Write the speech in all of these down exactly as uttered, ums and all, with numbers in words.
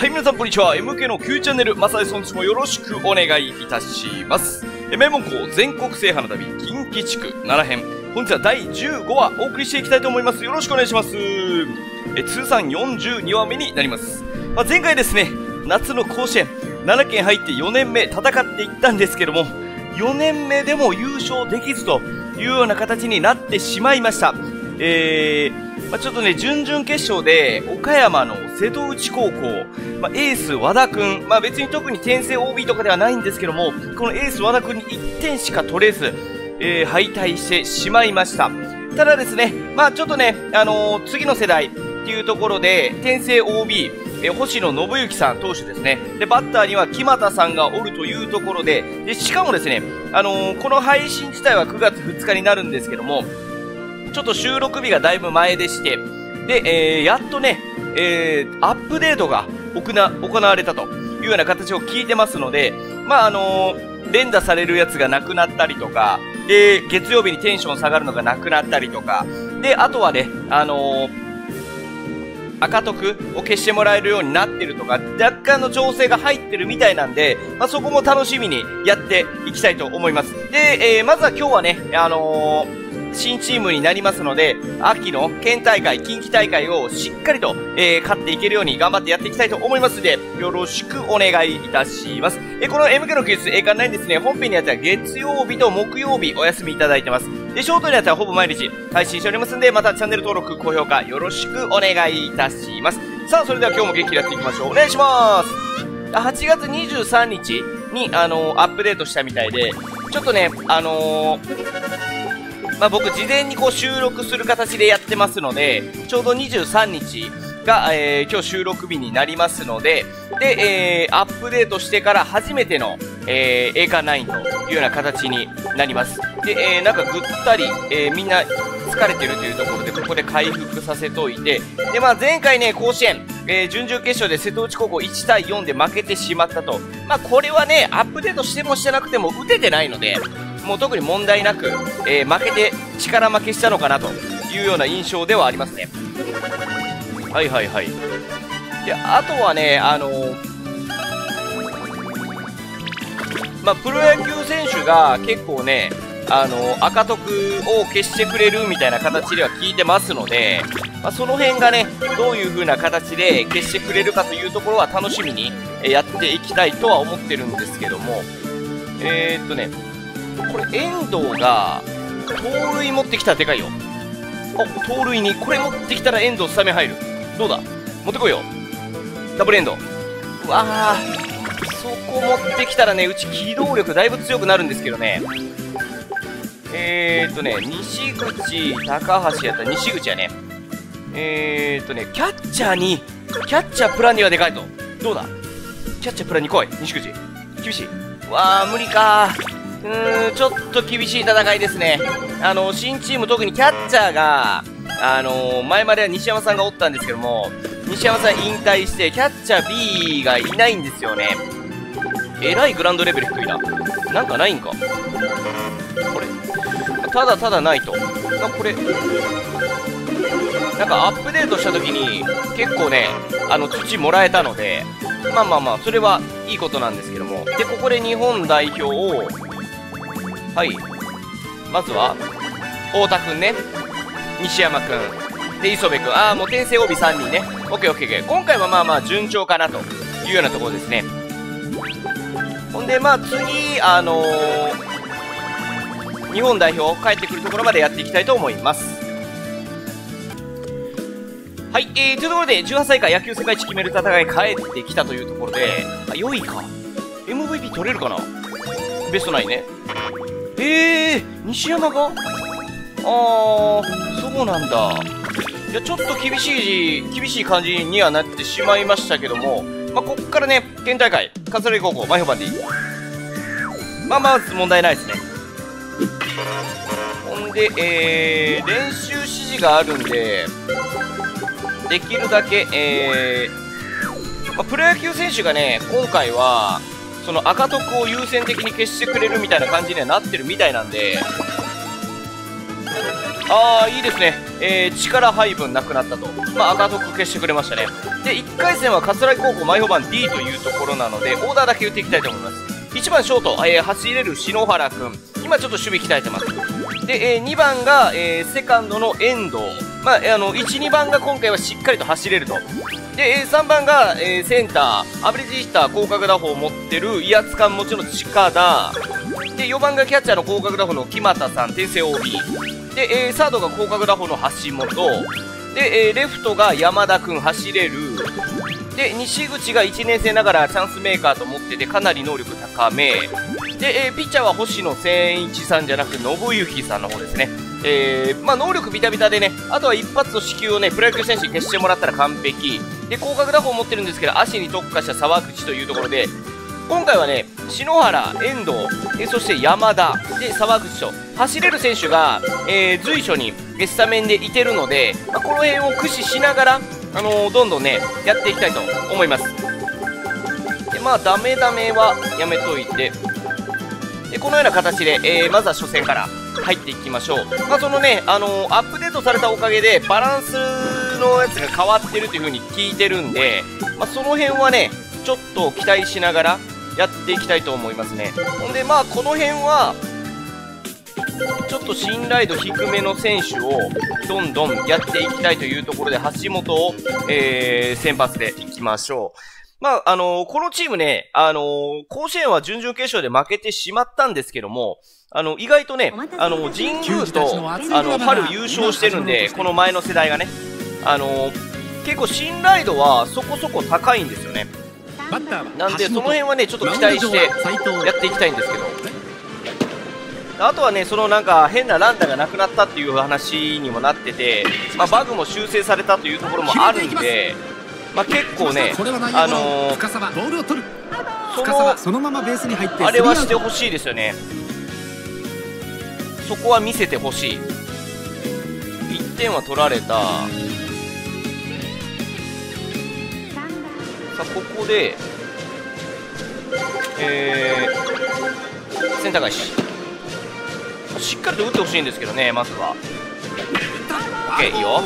はい、皆さんこんにちは。エムケー の Q チャンネル、まさえそんちもよろしくお願いいたします。名門校全国制覇の旅、近畿地区なな編。本日はだいじゅうごわお送りしていきたいと思います。よろしくお願いします。え通算よんじゅうにわめになります。まあ、前回ですね、夏の甲子園、ななけん入ってよねんめ戦っていったんですけども、よねんめでも優勝できずというような形になってしまいました。えー、まあ、ちょっとね、準々決勝で岡山の瀬戸内高校、まあ、エース和田くん、まあ、別に特に転生 オービー とかではないんですけども、このエース和田くんにいってんしか取れず、えー、敗退してしまいました。ただですね、まあちょっとね、あのー、次の世代っていうところで、転生 オービー、えー、星野信之さん投手ですね。で、バッターには木俣さんがおるというところで、で、しかもですね、あのー、この配信自体はくがつふつかになるんですけども、ちょっと収録日がだいぶ前でして、で、えー、やっとね、えー、アップデートが行な行われたというような形を聞いてますので、まああのー、連打されるやつがなくなったりとか、で、月曜日にテンション下がるのがなくなったりとか、で、あとはね、あのー、赤徳を消してもらえるようになってるとか、若干の調整が入ってるみたいなんで、まあ、そこも楽しみにやっていきたいと思います。で、えー、まずは今日はね、あのー、新チームになりますので、秋の県大会、近畿大会をしっかりと、えー、勝っていけるように頑張ってやっていきたいと思いますので、よろしくお願いいたします。えー、この エムケー の休日、栄冠ナインですね、本編にあっては月曜日と木曜日お休みいただいてます。で、ショートにあってはほぼ毎日配信しておりますので、またチャンネル登録、高評価よろしくお願いいたします。さあ、それでは今日も元気にやっていきましょう。お願いします。はちがつにじゅうさんにちに、あのー、アップデートしたみたいで、ちょっとね、あのー、まあ、僕事前にこう収録する形でやってますので、ちょうどにじゅうさんにちが、えー、今日収録日になりますので、で、えー、アップデートしてから初めての、えー、栄冠ナインというような形になります。で、えー、なんかぐったり、えー、みんな疲れてるというところで、ここで回復させといて、で、まあ、前回ね、甲子園、えー、準々決勝で瀬戸内高校いちたいよんで負けてしまったと。まあ、これはね、アップデートしてもしてなくても打ててないので、もう特に問題なく、えー、負けて力負けしたのかなというような印象ではありますね。はいはいはい。で、あとはね、あのー、まあ、プロ野球選手が結構ね、あのー、赤徳を消してくれるみたいな形では聞いてますので、まあ、その辺がね、どういう風な形で消してくれるかというところは楽しみにやっていきたいとは思ってるんですけども、えーっとね、これ遠藤が盗塁持ってきたらでかいよ。あ、盗塁にこれ持ってきたら遠藤スタメン入る。どうだ、持ってこいよ、ダブルエンド。うわあ、そこ持ってきたらね、うち機動力だいぶ強くなるんですけどね。えーっとね、西口、高橋やったら西口やね。えーっとね、キャッチャーにキャッチャープランにはでかいと。どうだ、キャッチャープランに来い、西口。厳しい。うわあ、無理かー。うーん、ちょっと厳しい戦いですね。あの、新チーム特にキャッチャーが、あのー、前までは西山さんがおったんですけども、西山さん引退して、キャッチャー B がいないんですよね。えらいグラウンドレベル低いな。なんかないんかこれ。ただただないと。あ、これ。なんかアップデートした時に、結構ね、あの、土もらえたので、まあまあまあ、それはいいことなんですけども。で、ここで日本代表を、はい。まずは、太田くんね。西山くん。で、磯部くん。ああ、もう転生 オービーさんにんね。オッケーオッケーオッケー。今回はまあまあ順調かなというようなところですね。ほんで、まあ次、あのー、日本代表帰ってくるところまでやっていきたいと思います。はい、えー、というところで、じゅうはっさい以下野球世界一決める戦い帰ってきたというところで、あ、よいか。エムブイピー 取れるかな、ベストナインね。えー、西山があー、そうなんだ。いや、ちょっと厳しい、厳しい感じにはなってしまいましたけども、まあ、こっからね、県大会、桂木高校、前評判でいい。まあまあ、問題ないですね。ほんで、えー、練習指示があるんで、できるだけ、えー、まあ、プロ野球選手がね、今回は、その赤徳を優先的に消してくれるみたいな感じにはなってるみたいなんで、 ああ、いいですね。えー、力配分なくなったと。まあ、赤得消してくれましたね。で、いっかい戦は桂木高校前評判 ディー というところなので、オーダーだけ打っていきたいと思います。いちばんショート、えー、走れる篠原くん。今ちょっと守備鍛えてます。で、えー、にばんが、えー、セカンドの遠藤。まあ、あの、いち、にばんが今回はしっかりと走れると。で、えー、さんばんが、えー、センター、アベレージヒッター、広角打法を持ってる威圧感持ちの近田。で、よんばんがキャッチャーの広角打法の木俣さん、転生 オービー。で、えー、サードが広角打法の橋本。で、えー、レフトが山田くん、走れる。で、西口がいちねん生ながらチャンスメーカーと思ってて、かなり能力高め。で、えー、ピッチャーは星野千一さんじゃなく、信行さんの方ですね。えー、まあ、能力ビタビタでね、あとは一発の支給をね、プロ野球選手に消してもらったら完璧。で、広角打法を持ってるんですけど、足に特化した沢口というところで、今回はね、篠原、遠藤、えー、そして山田、で、沢口と、走れる選手が、えー、随所にスタメンでいてるので、まあ、この辺を駆使しながら、あのー、どんどんね、やっていきたいと思います。で、まあ、ダメダメはやめといて、で、このような形で、えー、まずは初戦から入っていきましょう。まあ、そのね、あのー、アップデートされたおかげで、バランスのやつが変わってるという風に聞いてるんで、まあ、その辺はね、ちょっと期待しながらやっていきたいと思いますね。ほんで、まあ、この辺は、ちょっと信頼度低めの選手をどんどんやっていきたいというところで、橋本を、えー、先発でいきましょう。まあ、あのー、このチームね、あのー、甲子園は準々決勝で負けてしまったんですけども、あの、意外とね、あの、神宮と、あの、春優勝してるんで、この前の世代がね、あのー、結構信頼度はそこそこ高いんですよね。なんで、その辺はね、ちょっと期待してやっていきたいんですけど、あとはね、そのなんか変なランダがなくなったっていう話にもなってて、まあ、バグも修正されたというところもあるんで、まあ、結構ね、あのー、そのあれはしてほしいですよね。そこは見せてほしい。いってんは取られた。さあ、ここで、えー、センター返し。しっかりと打ってほしいんですけどね、まずは。オッケー、いいよ。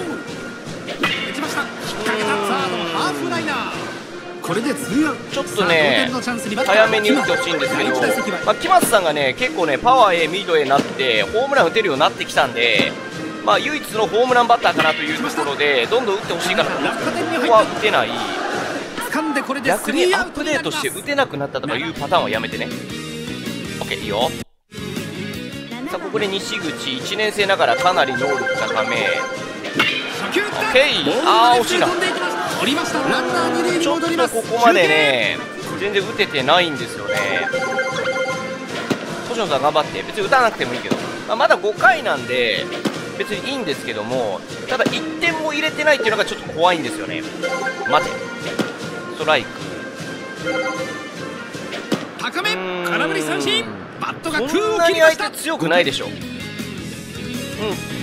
ちょっとね、早めに打ってほしいんですけど、まあ、木松さんがね、結構ね、パワー A、ミード A になって、ホームラン打てるようになってきたんで、まあ、唯一のホームランバッターかなというところで、どんどん打ってほしいかなと思うんですけど、ここは打てない。逆にアップデートして打てなくなったとかいうパターンはやめてね。オッケー、いいよ。さあ、ここで西口、いちねん生ながらかなり能力高め。オッケー、あー、惜しいな。ちょっとここまでね、全然打ててないんですよね。星野さん頑張って、別に打たなくてもいいけど、まあ、まだごかいなんで、別にいいんですけども、ただいってんも入れてないっていうのがちょっと怖いんですよね。待て、ストライク。 高め、空振り三振。バットが空を切りました。そんなに相手強くないでしょ。うん、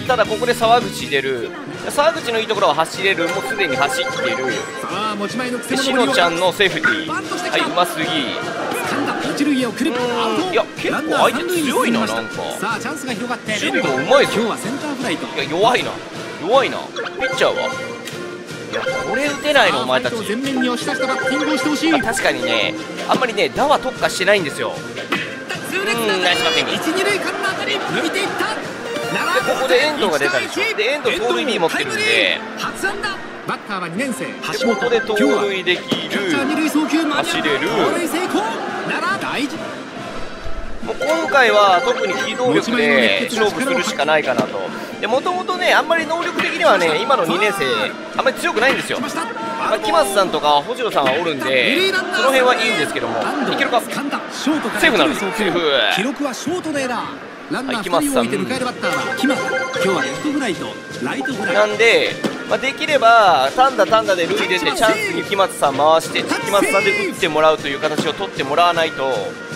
ただここで沢口出る。沢口のいいところは走れる、もうすでに走っている。で、しのちゃんのセーフティー、はい、うますぎ。うん、いや、結構相手強いな、なんか。守備もうまいぞ。いや、弱いな、弱いな。ピッチャーは、いや、これ打てないの、お前たち。確かにね、あんまりね、打は特化してないんですよ。うん、ナイスバッティング。で、ここで遠藤が出たでしょ。で、遠藤盗塁 B 持ってるんで、 バッターはにねん生、 橋本。ここで盗塁できる、走れる。もう今回は特に機動力で勝負するしかないかなと。で、もともとね、あんまり能力的にはね、今のにねん生、あんまり強くないんですよ。まあ、木松さんとか星野さんはおるんで、その辺はいいんですけども、いけるか、セーフなのに、セーフ。 記録はショートでエラー。ランナーふたりを置いて迎えるバッターは木松。今日はレフトフライとライトフライなんで、まあ、できれば単打単打で塁出てチャンスに木松さん回して木松さんで打ってもらうという形を取ってもらわないと、う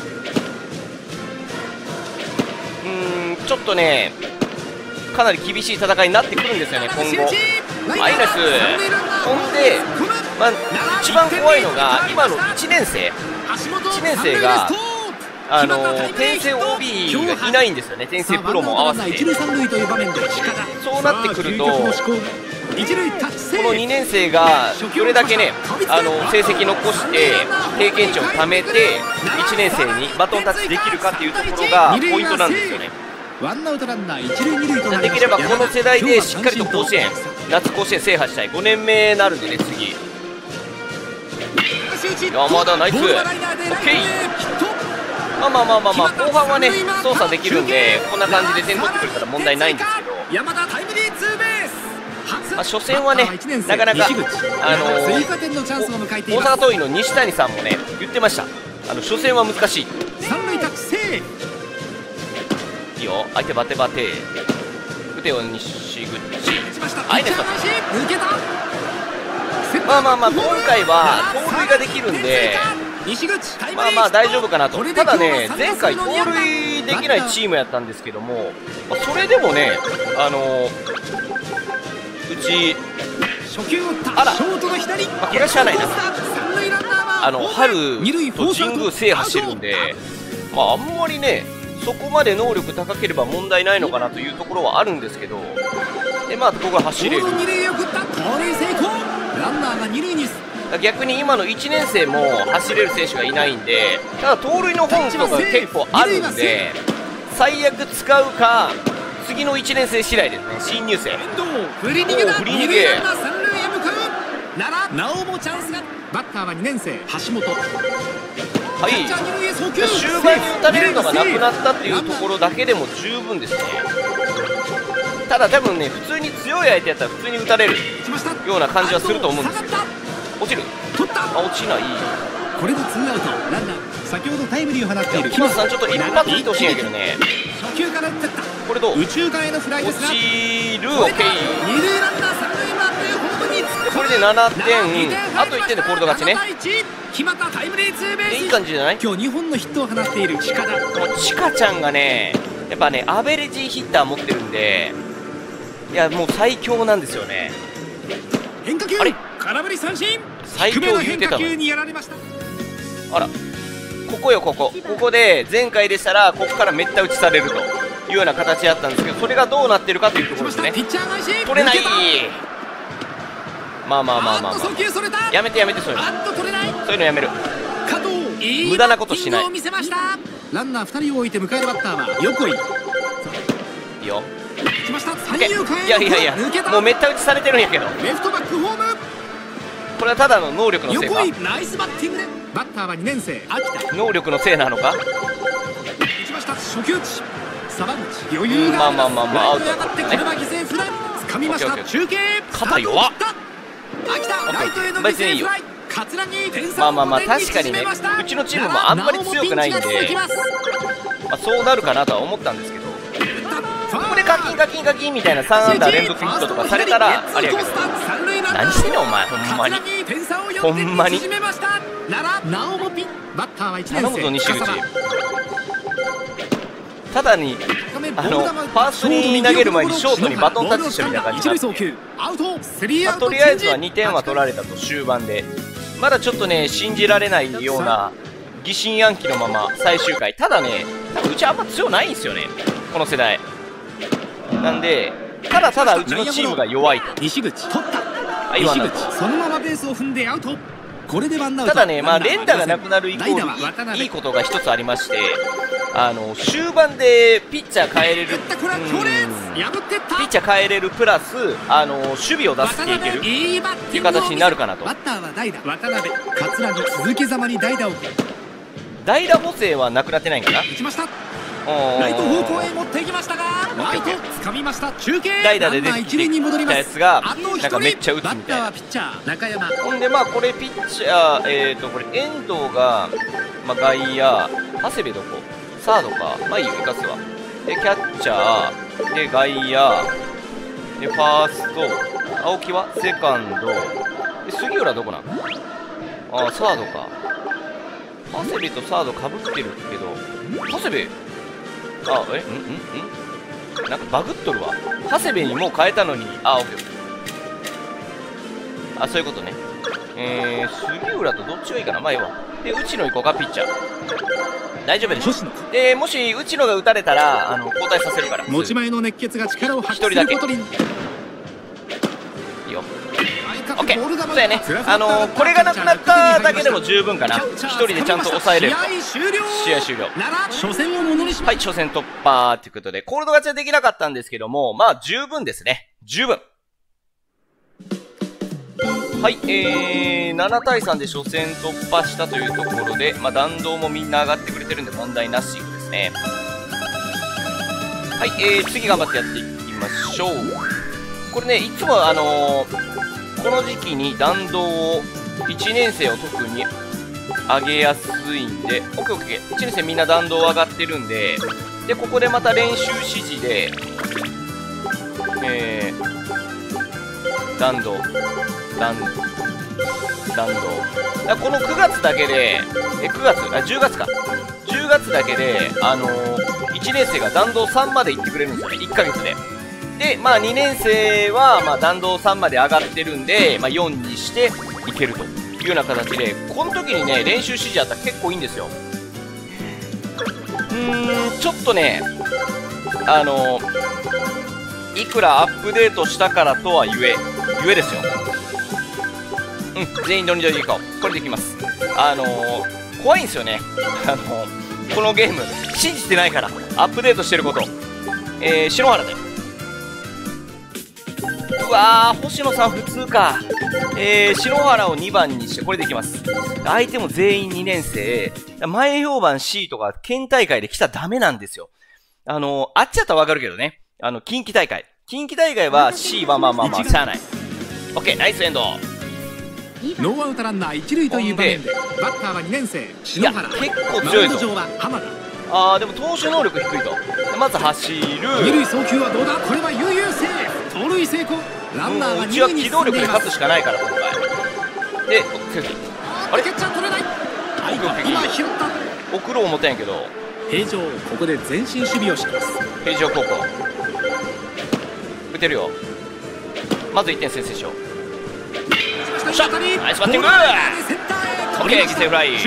ーん、ちょっちょっとねかなり厳しい戦いになってくるんですよね今後。マイナスほんで、まあ、一番怖いのが今のいちねん生いちねん生があのー、転生 オービー がいないんですよね、転生プロも合わせて。そうなってくると、このにねん生がどれだけね、あの成績残して経験値を貯めていちねん生にバトンタッチできるかっていうところがポイントなんですよね。できればこの世代でしっかりと甲子園、夏甲子園制覇したい。ごねんめになるんでね、次。いや、まだナイス、オッケー。まあまあまあまあまあ、後半はね操作できるんで、こんな感じで点取ってくれたら問題ないんですけど、まあ、初戦はねなかなか、あのー、大阪桐蔭の西谷さんもね言ってました。あの初戦は難しい。いいよ、相手バテバテ、打てよ西口、あいねと。まあまあまあ、今回は盗塁ができるんで、まあまあ大丈夫かなと。ただね、前回盗塁できないチームやったんですけども、まあ、それでもね、あのー、うち、あら、まあ、怪我しゃあないな。あの春と神宮制覇してるんで、まああんまりねそこまで能力高ければ問題ないのかなというところはあるんですけど、でまあここが走れる。逆に今のいちねん生も走れる選手がいないんで、ただ盗塁の本数が結構あるんで、最悪使うか次のいちねん生次第ですね。新入生、振り逃げだ、振り逃げ。なおもチャンスが、バッターはにねん生橋本。はい、終盤に打たれるのがなくなったっていうところだけでも十分ですね。ただ多分ね、普通に強い相手やったら普通に打たれるような感じはすると思うんですけど、落ちる、あ、落ちない。 これでツーアウト、ランナー先ほどタイムリーを放っている木松さん、ちょっと一発いってほしいんやけどね。 初球から打ってった。 これどう、 宇宙間へのフライですが、 落ちる、オッケー。 二塁ランナー三塁回ってホームに突っ込む。 これでななてん、あといってんでコールド勝ちね。 決まったタイムリーツーベース。 いい感じじゃない？ 今日にほんのヒットを放っている近田。 チカちゃんがね、やっぱねアベレージヒッター持ってるんで、いやもう最強なんですよね。 変化球、 あれ、 空振り三振。 最強言ってたの。 にやられました。 あら、ここよ、ここここで前回でしたらここからめった打ちされるというような形だったんですけど、それがどうなってるかというところですね。取れない。まあまあまあまあ、まあ、やめてやめて、そういうのそういうのやめる。無駄なことしない。 ランナーふたりを置いて迎えるバッターは横井。いいよ。 いやいやいや、もうめった打ちされてるんやけど、 レフトバックホーム。 これはただの能力のせいか。 ナイスバッティングで、バッターはにねん生秋田。 能力のせいなのか。 打ちました、初球打ち。沢口、余裕があります。 まあまあまあまあ、アウトこれは犠牲フライ。掴みました。中継、 肩弱っ。 秋田、ライトへの犠牲フライ。 まあまあまあ、確かにね、うちのチームもあんまり強くないんで、まあ、そうなるかなとは思ったんですけど、ここでカキンカキンカキンみたいなさん安打連続ヒットとかされたらあれやけど、何してんのお前、ほんまにほんまに頼むぞ西口。ただにあのファーストに投げる前にショートにバトンタッチしたみたいな感じになって、まあ、とりあえずはにてんは取られたと。終盤でまだちょっとね信じられないような疑心暗鬼のまま最終回。ただね、多分うちあんま強ないんですよね、この世代なんで。ただただうちのチームが弱いと。 西口取った。 あ、今なんだ。 そのままベースを踏んでアウト。これでワンアウト。 ただね、まあ連打がなくなるイコールいいことが一つありまして、あの終盤でピッチャー変えれる、ピッチャー変えれるプラスあの守備を出していけるっていう形になるかなと。 バッターは代打渡辺、桂木、鈴木様に代打を。 代打補正はなくなってないんかな。 打ちました。ライト方向へ持っていきましたが、ライト掴みました。中継、 代打で出てきたやつがなんかめっちゃ打つみたいな。ほんでまあこれピッチャー、えーとこれ遠藤が、まあ、外野、長谷部どこ、サードか、まあいいよ、生かすわ。でキャッチャーで外野でファースト、青木はセカンドで、杉浦どこなん、ああサードか。長谷部とサードかぶってるけど、長谷部、あ、え、んんんなんかバグっとるわ。長谷部にもう変えたのに、あ、オッケー。あ、そういうことね。えー、 杉浦とどっちがいいかな。まあいいわ。で、内野行こうか、ピッチャー。大丈夫でしょ。で、もし内野が打たれたら、あの、交代させるから。 持ち前の熱血が力を発揮することに。いいよ。オッケー。そうやね。あのー、これがなくなっただけでも十分かな。一人でちゃんと抑えれる。試合終了。 初戦をものにします。 はい、初戦突破ということで、コールド勝ちはできなかったんですけども、まあ十分ですね。十分。はい、えー、ななたいさんで初戦突破したというところで、まあ弾道もみんな上がってくれてるんで問題なしですね。はい、えー、次頑張ってやっていきましょう。これね、いつもあのー、この時期に弾道を、いちねん生を特に上げやすいんで、オッケーオッケー。いちねん生みんな弾道上がってるんで、で、ここでまた練習指示で、えー、弾道、弾、弾道。このくがつだけで、え、くがつ、あ、じゅうがつか。じゅうがつだけで、あのー、いちねん生が弾道さんまで行ってくれるんですよね。いっかげつで。で、まあにねん生は、まあ弾道さんまで上がってるんで、まあよんにしていけるというような形で、この時にね、練習指示あったら結構いいんですよ。うーん、ちょっとね、あのー、いくらアップデートしたからとはゆえ、ゆえですよ。うん、全員ノリノリでいこう。これでいきます。あのー、怖いんですよね。あのー、このゲーム、信じてないから、アップデートしてること。えー、篠原で。うわー、星野さん普通か。えー、篠原をにばんにして、これでいきます。相手も全員にねん生。前評判 C とか、県大会で来たらダメなんですよ。あのー、あっちだったらわかるけどね。あの、近畿大会。近畿大会は C はまあまあまあ、しゃあない。オッケー、ナイスエンド。 ノーアウトランナー一塁という場面で、バッターはにねん生、篠原。 いや、結構強いぞ。 浜田。 あー、でも投手能力低いと。まず走る。 二塁送球はどうだ。これは悠々セーフ。盗塁成功。ランナーはうちは機動力で勝つしかないから、今回。で、あれキャッチャー取れない。今拾った。 送ろう思ったんやけど。 平常、ここで前進守備をします。 平常高校。打てるよ。まずいってん先制しよう。シャッ、ナイスバッティング。オッケー、犠牲フライ。オッ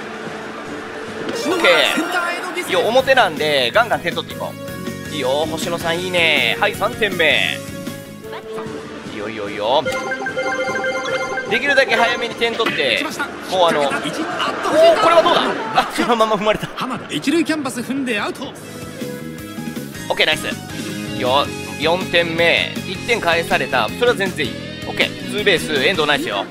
ケー。いいよ、表なんでガンガン点取っていこう。いいよ、星野さんいいね。はい、さんてんめ。いいよいいよいいよ。できるだけ早めに点取って、もうあの、おお、これはどうだ。あ、そのまま踏まれた。 浜田一塁キャンバス踏んでアウト。 オッケー、ナイス。いいよ、よんてんめ。いってん返された。それは全然いい。オッケー、ツーベース、遠藤ナイスよ。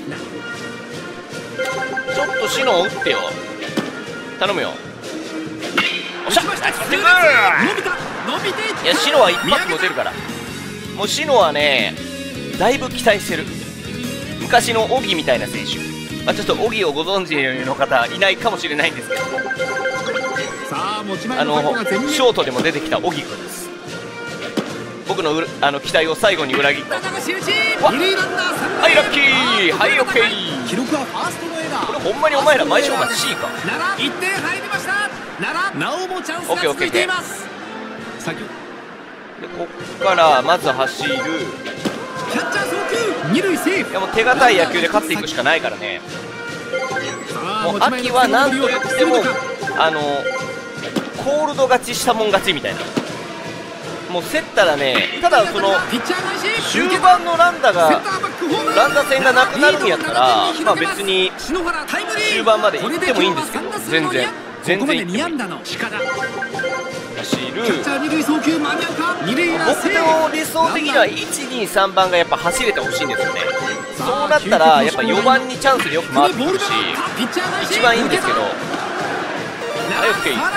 ちょっと篠を打ってよ。頼むよ。おっしゃ、ナイスバッティング。いや、篠は一発も出るから。もう篠はね、だいぶ期待してる。昔のオギみたいな選手。まあ、ちょっとオギをご存知の方いないかもしれないんですけど、あのショートでも出てきたオギ君です。僕のあの期待を最後に裏切った。はい、ラッキー。はい、オッケー。 記録はファーストのエラー。 これほんまにお前ら前勝負 C か。 いってん入りました。なおもチャンスが続いています。 で、こっからまず走る。 キャッチャー送球。二塁セーフ。 いや、もう手堅い野球で勝っていくしかないからね。もう秋は何と言ってもあのコールド勝ちしたもん勝ちみたいな。もう競ったらね、ただその終盤のランダがランダ戦がなくなるんやったら、まあ別に終盤まで行ってもいいんですけど、全然全然行ってもいい。走る。僕の理想的にはいち、に、さんばんがやっぱ走れてほしいんですよね。そうなったらやっぱよばんにチャンスでよく回ってくるし、一番いいんですけど。はい、オッケー。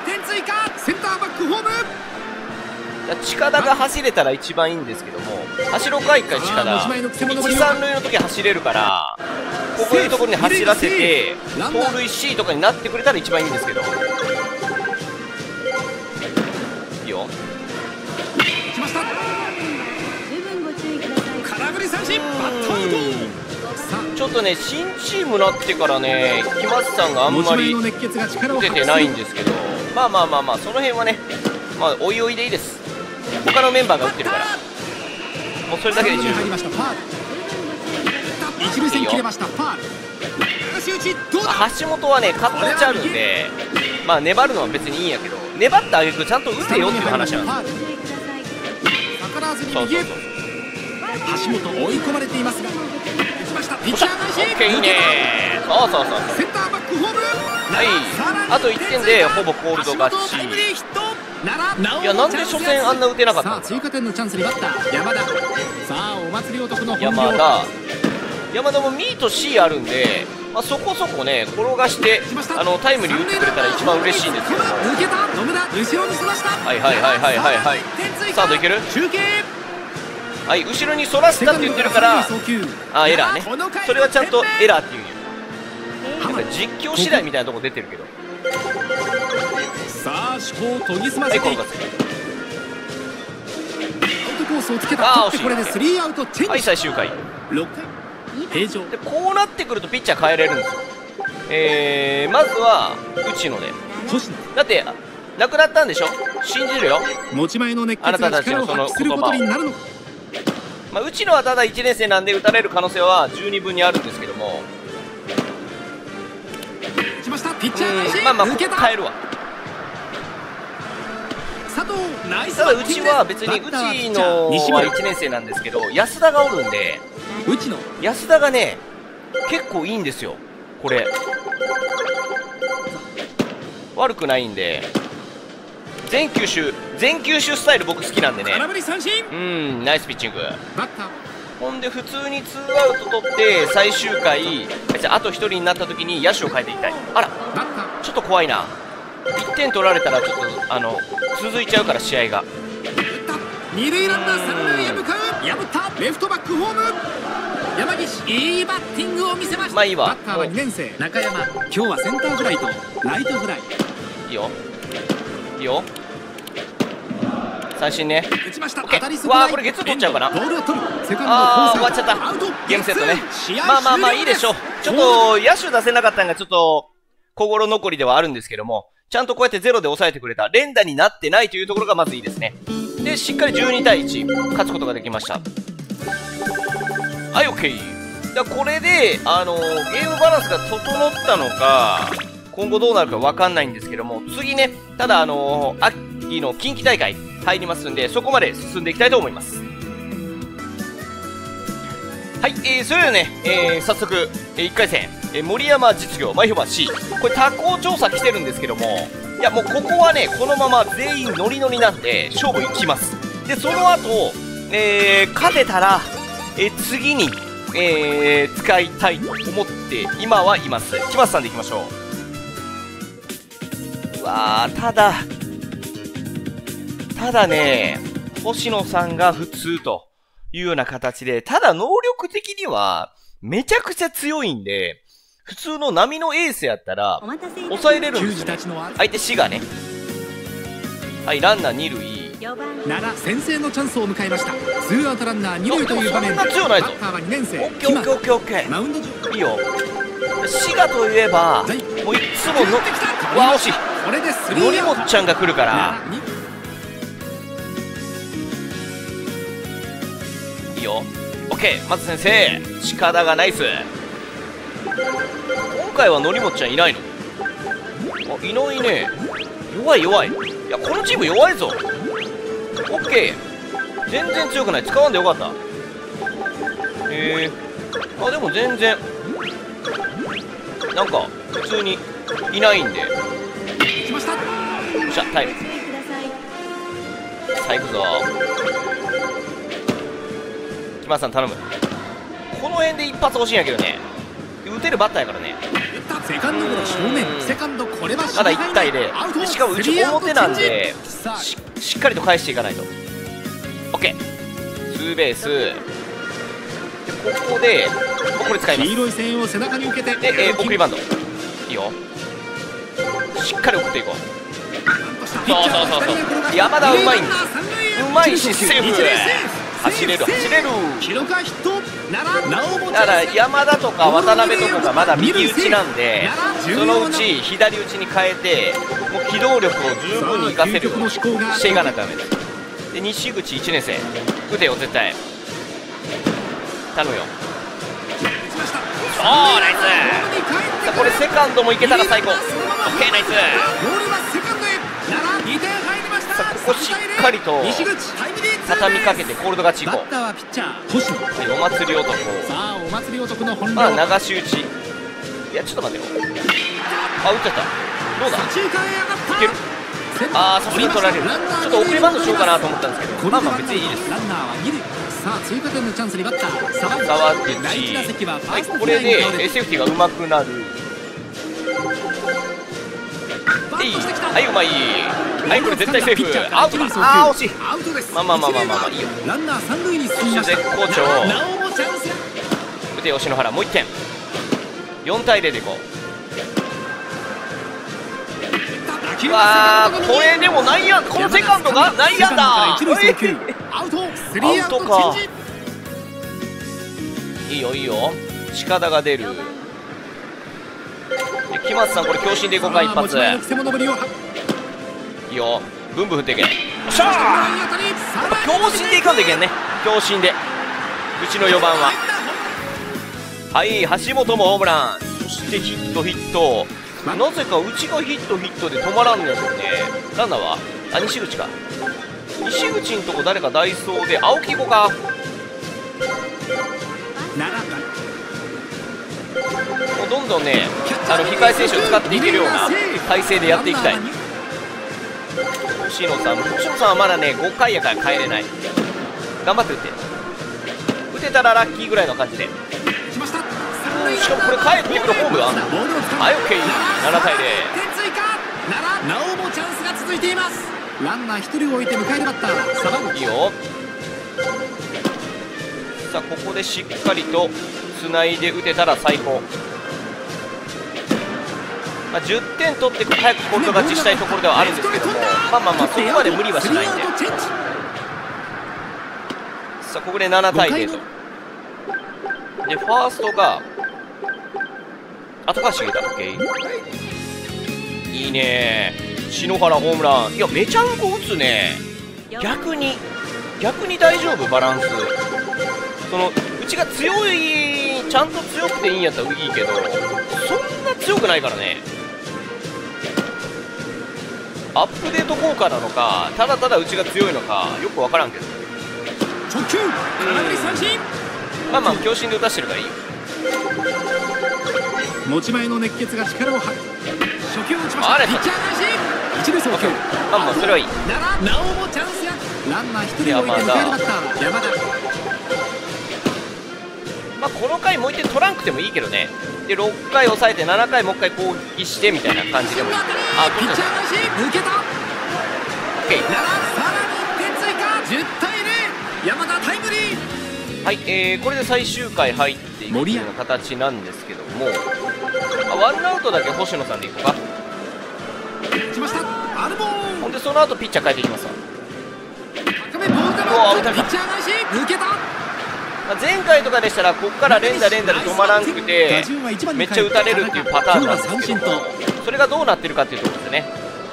近田が走れたら一番いいんですけども、走ろうか一回近田。いち、さん塁の時走れるから、こういうところに走らせて盗塁 C とかになってくれたら一番いいんですけど。いいよ。ちょっとね、新チームになってからね、木松さんがあんまり出てないんですけど、まあまあまあまあ、その辺はね、まあおいおいでいいです。他のメンバーが打ってるから、もうそれだけで十分。 一塁線切れました。ファール。 橋本はねカット打ちあるんで、まあ粘るのは別にいいんやけど、粘った挙句ちゃんと打てよっていう話なんですよ。 逆らわずにそうそう右へ。 そう。 橋本追い込まれていますが、打ちました。ピッチャー返し。 オッケー、いいね。そうそうそう。 センターバックホーム。 はい、あといってんでほぼコールド勝ち。いや、なんで初戦あんな打てなかったの。 さあ追加点のチャンスにバッター山田。さあお祭り男の本領。 山田山田もミート C あるんで、まあ、そこそこね転がしてあのタイムリー打ってくれたら一番嬉しいんですけども。 抜けた野村、後ろにそらした。 はいはいはいはいはいはい。サードいける。 中継。 はい、後ろにそらしたって言ってるから、あ、エラーね。それはちゃんとエラーっていうんや。なんか実況次第みたいなとこ出てるけど。 さあ思考を研ぎ澄まはい、 せていく。 転がす。 アウトコースをつけた。 あー惜しい。 これでスリーアウトチェンジ。 はい、最終回ろっかい平常。 で、こうなってくるとピッチャー変えれるんですよ。えー、まずは内野で。 星野。 だって亡くなったんでしょ。信じるよ。 持ち前の熱血が力を発揮することになるのか。 まあ、内野はただいちねん生なんで打たれる可能性は十二分にあるんですけども、 打ちましたピッチャー返し。 まあまあ抜けた。 変えるわ。 佐藤ナイスただうバッティング。 ちは別に内野はいちねん生なんですけど、安田がおるんで、 内野。 安田がね結構いいんですよ。これ悪くないんで、全球種全球種スタイル僕好きなんでね。 空振り三振。 うん、ナイスピッチング。 バッター。 ほんで普通にツーアウト取って最終回あとひとりになった時に野手を変えていきたい。あらバッター。 ちょっと怖いな。いってん取られたらちょっとあの続いちゃうから試合が。 打った。二塁ランナー三塁へ向かう。破ったレフトバックホーム。山岸いいバッティングを見せました。 まあいいわ。 バッターはにねん生中山。今日はセンターフライとライトフライ。 いいよいいよ。三振ね。 打ちました。 オッケー。 当たりうわー、これゲッツー取っちゃうかな。 ボールを取る。セカンドあー、終コースわっちゃったアウト。 ゲームセットね。 試合まあまあまあいいでしょう。ちょっと終野手出せなかったのがちょっと心残りではあるんですけども、ちゃんとこうやってゼロで抑えてくれた。連打になってないというところがまずいいですね。でしっかりじゅうにたいいち勝つことができました。はい、オッケー。だこれであのー、ゲームバランスが整ったのか今後どうなるかわかんないんですけども、次ね、ただあのー、秋の近畿大会入りますんで、そこまで進んでいきたいと思います。はい、えー、それではね、えー、早速、えー、いっかい戦、えー、森山実業前評判 C、 これ他校調査来てるんですけども、いやもうここはねこのまま全員ノリノリなんで勝負いきます。でその後、えー、勝てたら、えー、次に、えー、使いたいと思って今はいます。木松さんでいきましょう。うわー、ただただね星野さんが普通というような形で、ただ能力的にはめちゃくちゃ強いんで、普通の波のエースやったら抑えれるんですよね。相手滋賀ね。はい、ランナーに塁。 奈良先制のチャンスを迎えました。ツーアウトランナーに塁という場面でそんな強ないぞ。 バッターはにねん生オッケーオッケーオッケーオッケー。 マウンド上いいよ。滋賀といえばもういつもの、わあ惜しい。 これでスリのーアウト。 りもっちゃんが来るから奈良にいいよ。オッケー、松先生近田がナイス。今回はのりもっちゃんいないの？あ、いないね。弱い弱い。いやこのチーム弱いぞ。オッケー、全然強くない。使わんでよかった。へえー、あでも全然なんか普通にいないんで。 来ました。 よっしゃ、タイム。さあ行くぞ。木村さん頼む。この辺で一発欲しいんやけどね。打てるバッターやからね。 セカンドゴロ正面。セカンドこれはまだいちたいゼロで、しかもうち表なんでさあし, しっかりと返していかないと。 OK、 ツーベースでここでこれ使います。 黄色い線を背中に受けてで、えー、送りバンドいいよ。しっかり送っていこう。そうそうそうそう、山田うまいんです。うまいしセーフ。走れる走れる。 記録はヒット。 だから山田とか渡辺とかがまだ右打ちなんで、そのうち左打ちに変えてもう機動力を十分に活かせるようにしていかなきゃダメだ。で西口いちねん生打てよ絶対頼むよ。おーナイス。 これセカンドもいけたら最高。オッケー、ナイス。 ボールはセカンドへ。ならにてん入りました。 さあここしっかりと畳みかけてコールド勝ちいこう。 バッターはピッチャー星野。 はい、お祭り男。 さあお祭り男の本領。 まあ流し打ち。いやちょっと待ってよ。あ、打っちゃった。どうだ、 左中間へ上がった。 いける。あー、さすがに取られる。ちょっと送りバントしようかなと思ったんですけど、まあまあ別にいいです。 ランナーは二塁。さあ追加点のチャンスにバッター沢口。 沢口。 第一打席はファはい、 ーストこれでフライに倒れセーフティーがうまくなる。いい、はい、うまい。はい、これ絶対セーフ。アウトだ。あー、惜しい。 アウトです。 まあまあまあまあまあまあいいよ。 ランナー三塁に進みました。 絶好調。 なおもチャンス。 打て吉野原、もういってん。よんたいゼロでいこう。わー、これでも内野、このセカンドが内野だ。 アウト。スリーアウトチェンジ。 いいよいいよ、近田が出る。木松さん、これ強振でいこうか、一発。いいよ、ブンブン振っていけ。よっしゃー、強振でいかんといけんね。強振でうちのよばんは、はい、橋本もホームラン、そしてヒットヒット。なぜかうちがヒットヒットで止まらんのよね。ランナーはあ、西口か。西口んとこ誰かダイソーで青木行こうか。もうどんどんね、あの控え選手を使っていけるような体勢でやっていきたい。星野さん、星野さんはまだねごかいやから帰れない。頑張って打って、打てたらラッキーぐらいの感じで。しかもこれ帰ってくるホームだ。はい、オッケー。ななたいゼロ。 なおもチャンスが続いています。ランナーひとりを置いて迎えるバッター沢口。 いいよ。さあここでしっかりとつないで打てたら最高。まあ、じゅってん取って早くコールド勝ちしたいところではあるんですけども、まあまあまあそこまで無理はしないんで。さあここでななたいゼロで、ファーストがあ、高橋がいた。オッケー。いいねー、篠原ホームラン。いやめちゃんこ打つね。逆に逆に大丈夫、バランス。そのうちが強い、ちゃんと強くていいんやったらいいけど、そんな強くないからね。アップデート効果なのか、ただただうちが強いのかよく分からんけど。 直球空振り三振。 まあまあ強振で打たしてるからいいよ。 持ち前の熱血が力を発揮。初球を打ちました。 あれピッチャー返し。一塁送球。 まあまあそれはいい。 ななおもチャンスや。ランナー一人を置いて迎えるバッター山田。 まあこの回もういってん取らんくてもいいけどね。でろっかい抑えてななかいもういっかい攻撃してみたいな感じでもいい。あ、 ピッチャー返し抜けた。 オッケー。 さらにいってん追加。じゅったいゼロ。山田タイムリー。 はい、えー、これで最終回入っていくというような形なんですけども、あ、ワンアウトだけ星野さんでいこうか。 打ちました。アルボーン。 ほんでその後ピッチャー変えていきますわ。 高めボール球。ピッチャー返し抜けた。 まあ、前回とかでしたらここから連打連打で止まらんくてめっちゃ打たれるっていうパターンなんですけども、それがどうなってるかっていうところですね。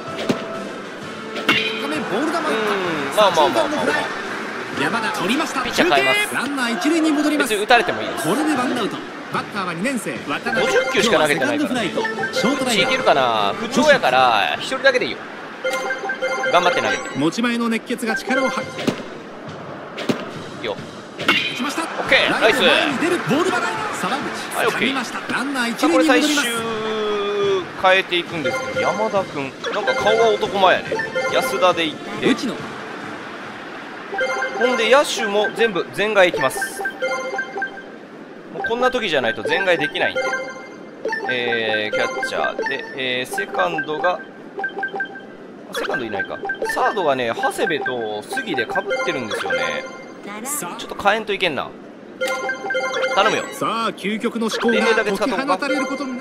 高めボール球。 うん、まあまあまあまあ、まあ、 山田取りました。 ピッチャー変えます。 ランナー一塁に戻ります。 別に打たれてもいいです。 これでワンアウト。バッターはにねん生渡辺。 ごじゅっきゅうしか投げてないからね。 ショートライナーいけるかな。不調やからひとりだけでいいよ。頑張って投げて。 持ち前の熱血が力を発揮。 いいよ。 打ちました。 オッケー、ナイス。 ボール場内沢口。 はい、オッケー。 ランナー一さあこれ最塁に戻ります。 終変えていくんですけど、山田君なんか顔が男前やね。安田でいって内野。 ほんで野手も全部全外いきます。もうこんな時じゃないと全外できないんで、えー、キャッチャーで、えー、セカンドがセカンドいないか、サードがね長谷部と杉でかぶってるんですよね。ちょっと変えんといけんな。頼むよ。 さあ究極の思考が解き放たれることに。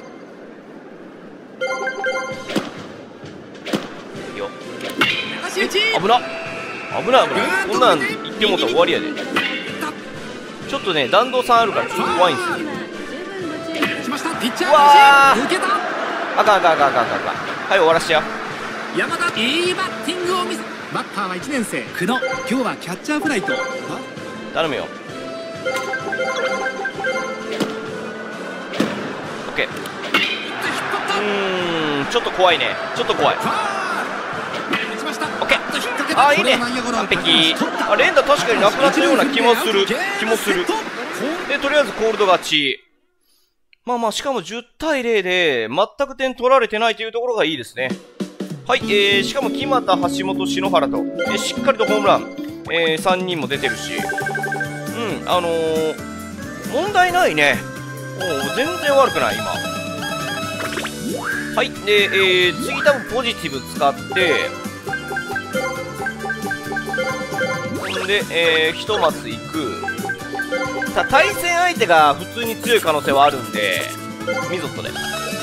いいよ。 流し打ち。 危な危ない危ない。こんなん言ってもうたら終わりやで。ちょっとね弾道さんあるからちょっと怖いんですよ。うわー、あかんあかんあかんあかんあかん。はい、終わらしてや。 山田いいバッティングを見せ。バッターはいちねん生久野。今日はキャッチャーフライト。 頼むよ。オッケー。 ちょっと怖いね。ちょっと怖い。オッケー。あーいいね。完璧。あ、連打確かになくなったような気もする気もする。でとりあえずコールド勝ち。まあまあ、しかもじゅったいゼロで全く点取られてないというところがいいですね。はい、えー、しかも木俣、橋本、篠原と、えー、しっかりとホームラン、えー、さんにんも出てるし、うん、あのー、問題ないね。お全然悪くない、今。はい、で、えー、次多分ポジティブ使って、んで、えー、ひとまず行く。さ対戦相手が普通に強い可能性はあるんで、ミゾットで。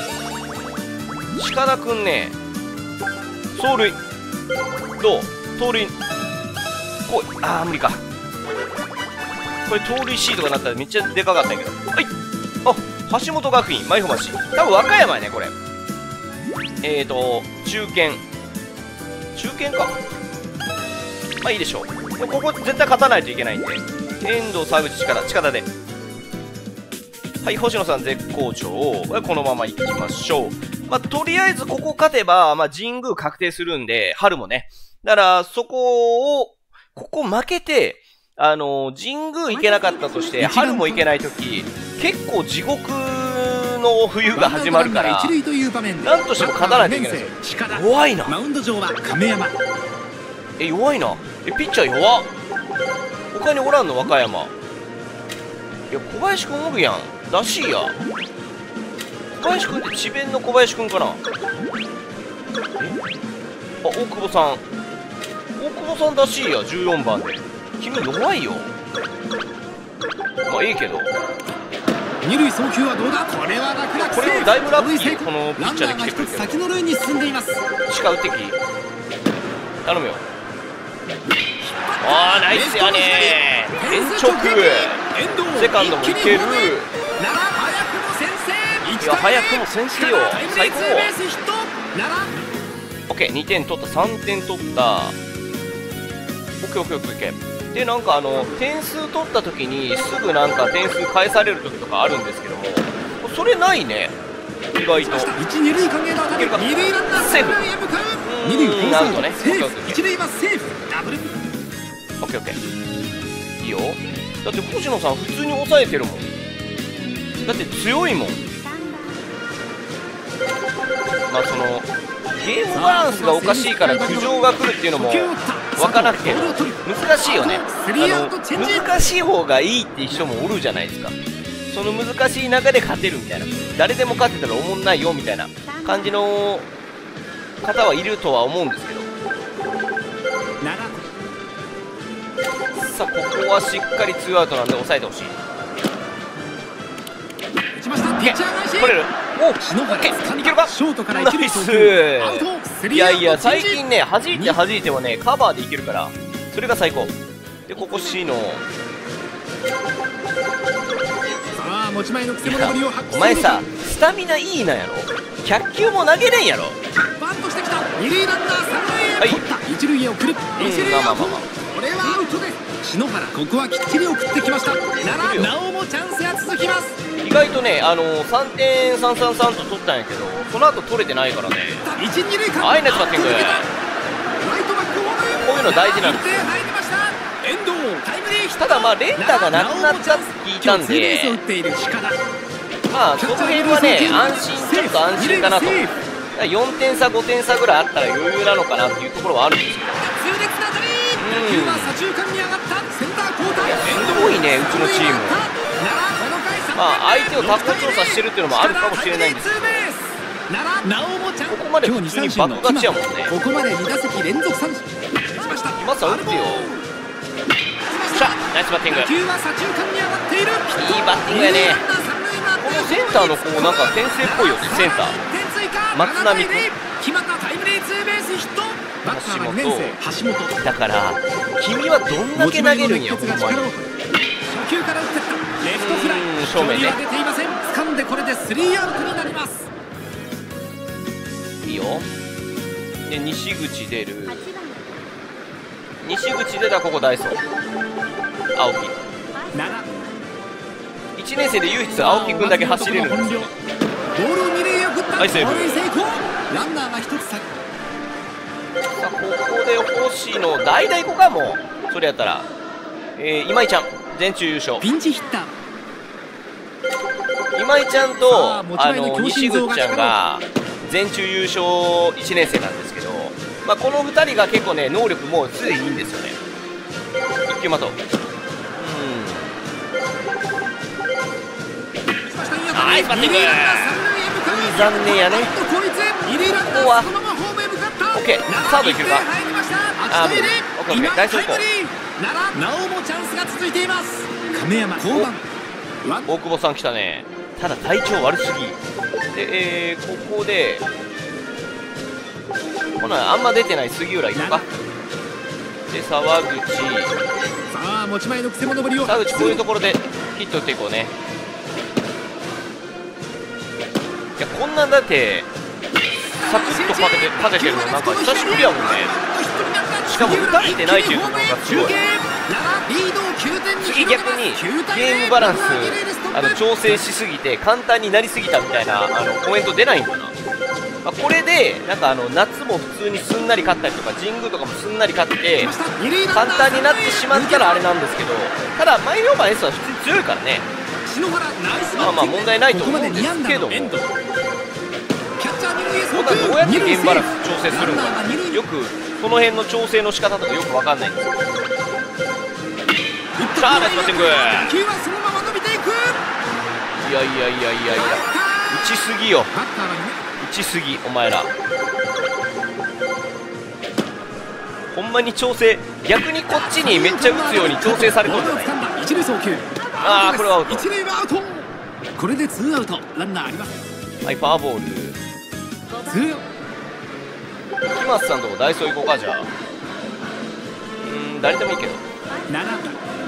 鹿田くんね、走塁。どう盗塁。こい。あー、無理か。これ盗塁シートがなったらめっちゃでかかったんやけど。はい。あ、橋本学院、前橋。多分和歌山やね、これ。えーと、中堅。中堅か。まあいいでしょう。ここ絶対勝たないといけないんで。遠藤、沢口、力、力で。はい、星野さん絶好調。このまま行きましょう。まあ、とりあえずここ勝てば、まあ、神宮確定するんで、春もね。だから、そこを、ここ負けて、あのー、神宮行けなかったとして、春も行けないとき、結構地獄の冬が始まるから、なんとしても勝たないといけないんですよ。弱いな。え、弱いな。え、ピッチャー弱っ。他におらんの和歌山。いや、小林くんおるやん。らしいや。小林くんって智弁の小林くんかな。えあ、大久保さん。大久保さんらしいや、じゅうよんばんで。君弱いよ。まあ、いいけど。 二塁送球はどうだ。これは楽々 これをだいぶラッキー、このピッチャーで来てくれてる。 先の塁に進んでいます。 しか打ってき。頼むよ。あー、ナイスやねー。延直。セカンドもいける。いや、早くも先制よ。最高。オッケー、にてん取った、さんてん取った。オッケーオッケーオッケー。で、なんかあの、点数取った時にすぐなんか点数返される時とかあるんですけども、それないね。意外と。 一二塁間への当たり。二塁ランナーセーフ。 二塁フォースアウトね。 一塁はセーフ。ダブル。 オッケーオッケー。いいよ。だって星野さん普通に抑えてるもん。だって強いもん。まあそのゲームバランスがおかしいから苦情が来るっていうのも分からんけど、難しいよね。あの難しい方がいいって人もおるじゃないですか。その難しい中で勝てるみたいな、誰でも勝ってたらおもんないよみたいな感じの方はいるとは思うんですけど、さあここはしっかりツーアウトなんで抑えてほしい。取れる。おっ、いけるか。ナイス。いやいや、最近ね、弾いて弾いてもね、カバーでいけるから、それが最高。で、ここ C の。お前さ、スタミナいいなやろ。ひゃっきゅうも投げれんやろ。はい。うん、まあまあまあまあ。 篠原、ここはきっちり送ってきました。なおもチャンスが続きます。 意外とね、あのー、さんてんさんさんさんと取ったんやけど、その後取れてないからね。はい、ナイスバッティング。こういうの大事なんですよ。ただまあ連打がなくなったって聞いたんで、まあその辺はね、安心、ちょっと安心かなと。よんてん差ごてん差ぐらいあったら余裕なのかなっていうところはあるんですけど、うん、いやすごいね、うちのチーム。まあ相手をタップ調査してるっていうのもあるかもしれないんですけど、ここまで普通に爆勝ちやもんね。 ここまでに打席連続三振。 今さ打ってよ。しゃ、ナイスバッティング。いいバッティングやね。このセンターの子なんか先生っぽいよね。センター松波君、橋本だから、君はどんだけ投げるんよ、ほんまに。うん、正面ね。 掴んでこれでスリーアウトになります。 いいよ。で、西口出る。西口出たらここダイソー。青木。いちねん生で唯一青木君だけ走れるんですよ。 ボールを二塁へ送った。 はい、セーフ。 ランナーが一つ先。 さあここで欲しいの代々行こうか。もうそれやったら、えー、今井ちゃん全中優勝。 ピンチヒッター。 今井ちゃんさとあ持ちあの前の強西心臓が口ちゃんが全中優勝いちねん生なんですけど、まあ、このふたりが結構ね能力もうすでにいいんですよね。一球的うナイスバッティング。残念やね。 こいつ二塁ランナーここはそのままホームへ向かった。 オッケーサードいけるか。 入りました。 あーはち対ゼロ。 オッケーオッケーダイソー行こう。 ならなおもチャンスが続いています。亀山降板。ワン大久保さん来たね。ただ体調悪すぎで、えー、ここでほなあんま出てない杉浦行こうか。で沢口さあ持ち前の癖も登りを沢口こういうところでヒット打っていこうね。いやこんなんだってサクッとかけてかけてるのなんか久しぶりやもんね。しかも打たれてないっていうところがすごい。次逆にゲームバランスあの調整しすぎて簡単になりすぎたみたいなあのコメント出ないんかな。まあ、これでなんかあの夏も普通にすんなり勝ったりとか神宮とかもすんなり勝って簡単になってしまったらあれなんですけど、ただマイオーバー S は普通に強いからね。まあまあ問題ないと思うんですけども、こんなどうやってゲームバランス調整するのかよくその辺の調整の仕方とかよくわかんないんですよ。さあナイスバッティング。いやいやいやいやいや打ちすぎよ打ちすぎお前ら。ほんまに調整逆にこっちにめっちゃ打つように調整されとるんじゃない。ああこれはアウト。 これでツーアウトランナーあります。 はいファーボール。 ツー木松さんとこダイソー行こうか。じゃあうーん誰でもいいけどなな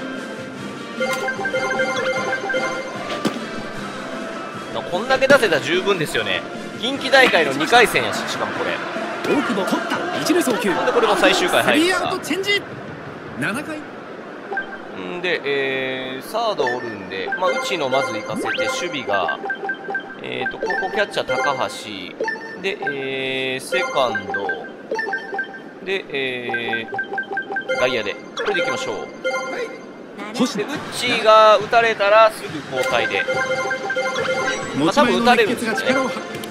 こんだけ出せたら十分ですよね。近畿大会のにかい戦やし、しかもこれ大久保取った一塁送球。 なんでこれも最終回入るか。 スリーアウトチェンジ。ななかいんで、えー、サードおるんで、まあ、内野まず行かせて守備がえーとここキャッチャー高橋で、えー、セカンドで、えー、外野でこれでいきましょう。でウッチーが打たれたらすぐ交代で、まあ、多分打たれるんですよね。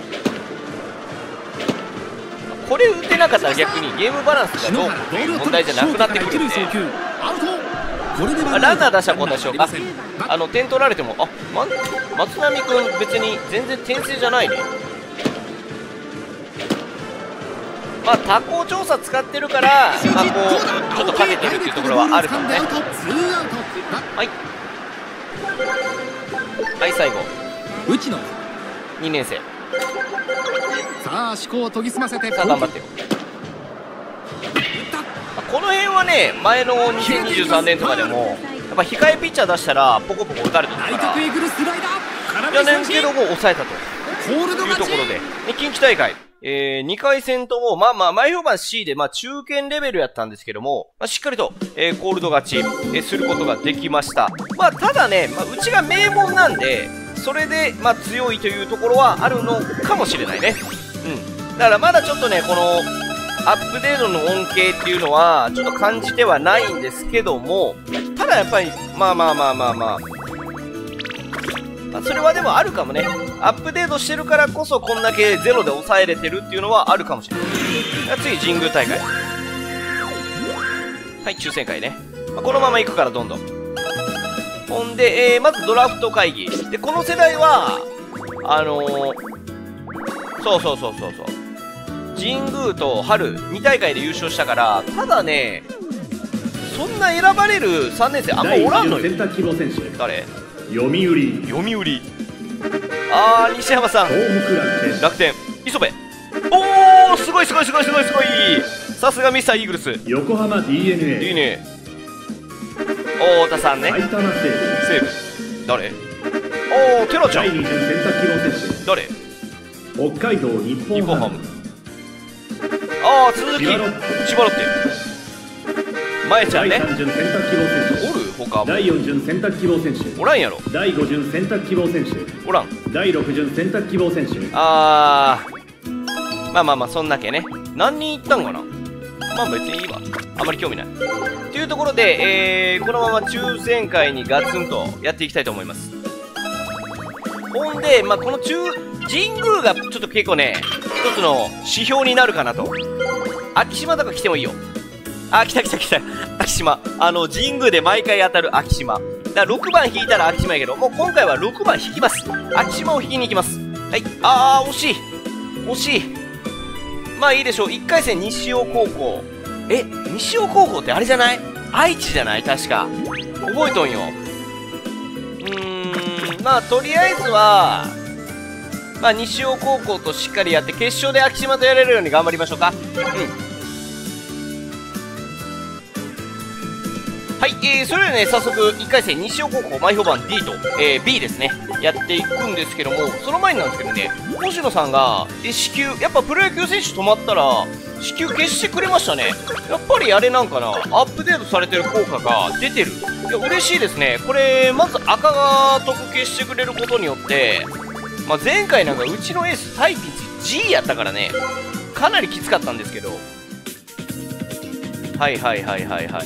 これ打てなかったら逆にゲームバランスがどうっていう問題じゃなくなってくるんで、まあ、ランナー出したら交代しようか。あの点取られてもあ、ま、松波君別に全然点数じゃないね。まあ多項調査使ってるから、まあ、こうちょっとかけてるっていうところはあるかもね。はいはい最後内野にねん生。 さあ思考を研ぎ澄ませてさあ頑張ってよ。この辺はね前のにせんにじゅうさんねんとかでもやっぱ控えピッチャー出したらポコポコ打たれてるからやねんけども抑えたというところで、で近畿大会、えー、にかい戦ともまあまあ前評判 シー でまあ中堅レベルやったんですけども、まあ、しっかりと、えー、コールド勝ち、えー、することができました。まあただね、まあ、うちが名門なんでそれでまあ強いというところはあるのかもしれないね。うんだからまだちょっとねこのアップデートの恩恵っていうのはちょっと感じてはないんですけども、ただやっぱりまあまあまあまあまあ、まあ、それはでもあるかもね。アップデートしてるからこそこんだけゼロで抑えれてるっていうのはあるかもしれない。次神宮大会、はい抽選会ね、まあ、このまま行くからどんどんほんで、えー、まずドラフト会議でこの世代はあのー、そうそうそうそうそう神宮と春に大会で優勝したから、ただねそんな選ばれるさんねん生あんまおらんのよ。誰？ 読売読売あー西山さん楽天磯部おーすごいすごいすごいすごいすごいさすがミスターイーグルス横浜 ディーエヌエーいいね。太田さんね埼玉西西武誰？おーテラちゃん第二巡選択希望選手誰？ 北海道日日本ハム本ハムああ鈴木千葉ロッテ前ちゃんね第三巡選択希望選手おる他も第四巡選択希望選手おらんやろ第五巡選択希望選手おらん第六巡選択希望選手あーまあまあまあ、そんだけね。何人いったんかな。まあ別にいいわ。あまり興味ない。というところで、えー、このまま抽選会にガツンとやっていきたいと思います。ほんで、まあこの中、神宮がちょっと結構ね、一つの指標になるかなと。昭島とか来てもいいよ。あ、来た来た来た。昭島。あの、神宮で毎回当たる昭島。だからろくばん引いたら昭島やけど、もう今回はろくばん引きます。昭島を引きに行きます。はい。あー、惜しい。惜しい。まあいいでしょう。いっかい戦西尾高校。え、西尾高校ってあれじゃない？愛知じゃない？確か。覚えとんよ。うーん、まあとりあえずは、まあ西尾高校としっかりやって、決勝で昭島とやれるように頑張りましょうか。うん。はい、えー、それではね、早速、いっかい戦、西尾高校前評判 ディー と、えー、ビー ですね、やっていくんですけども、その前になんですけどね、星野さんが、え、支給、やっぱプロ野球選手止まったら、支給消してくれましたね。やっぱりあれなんかな、アップデートされてる効果が出てる。いや、嬉しいですね。これ、まず赤が得消してくれることによって、まあ、前回なんかうちのエース、タイピンチ G やったからね、かなりきつかったんですけど、はいはいはいはいはいはい。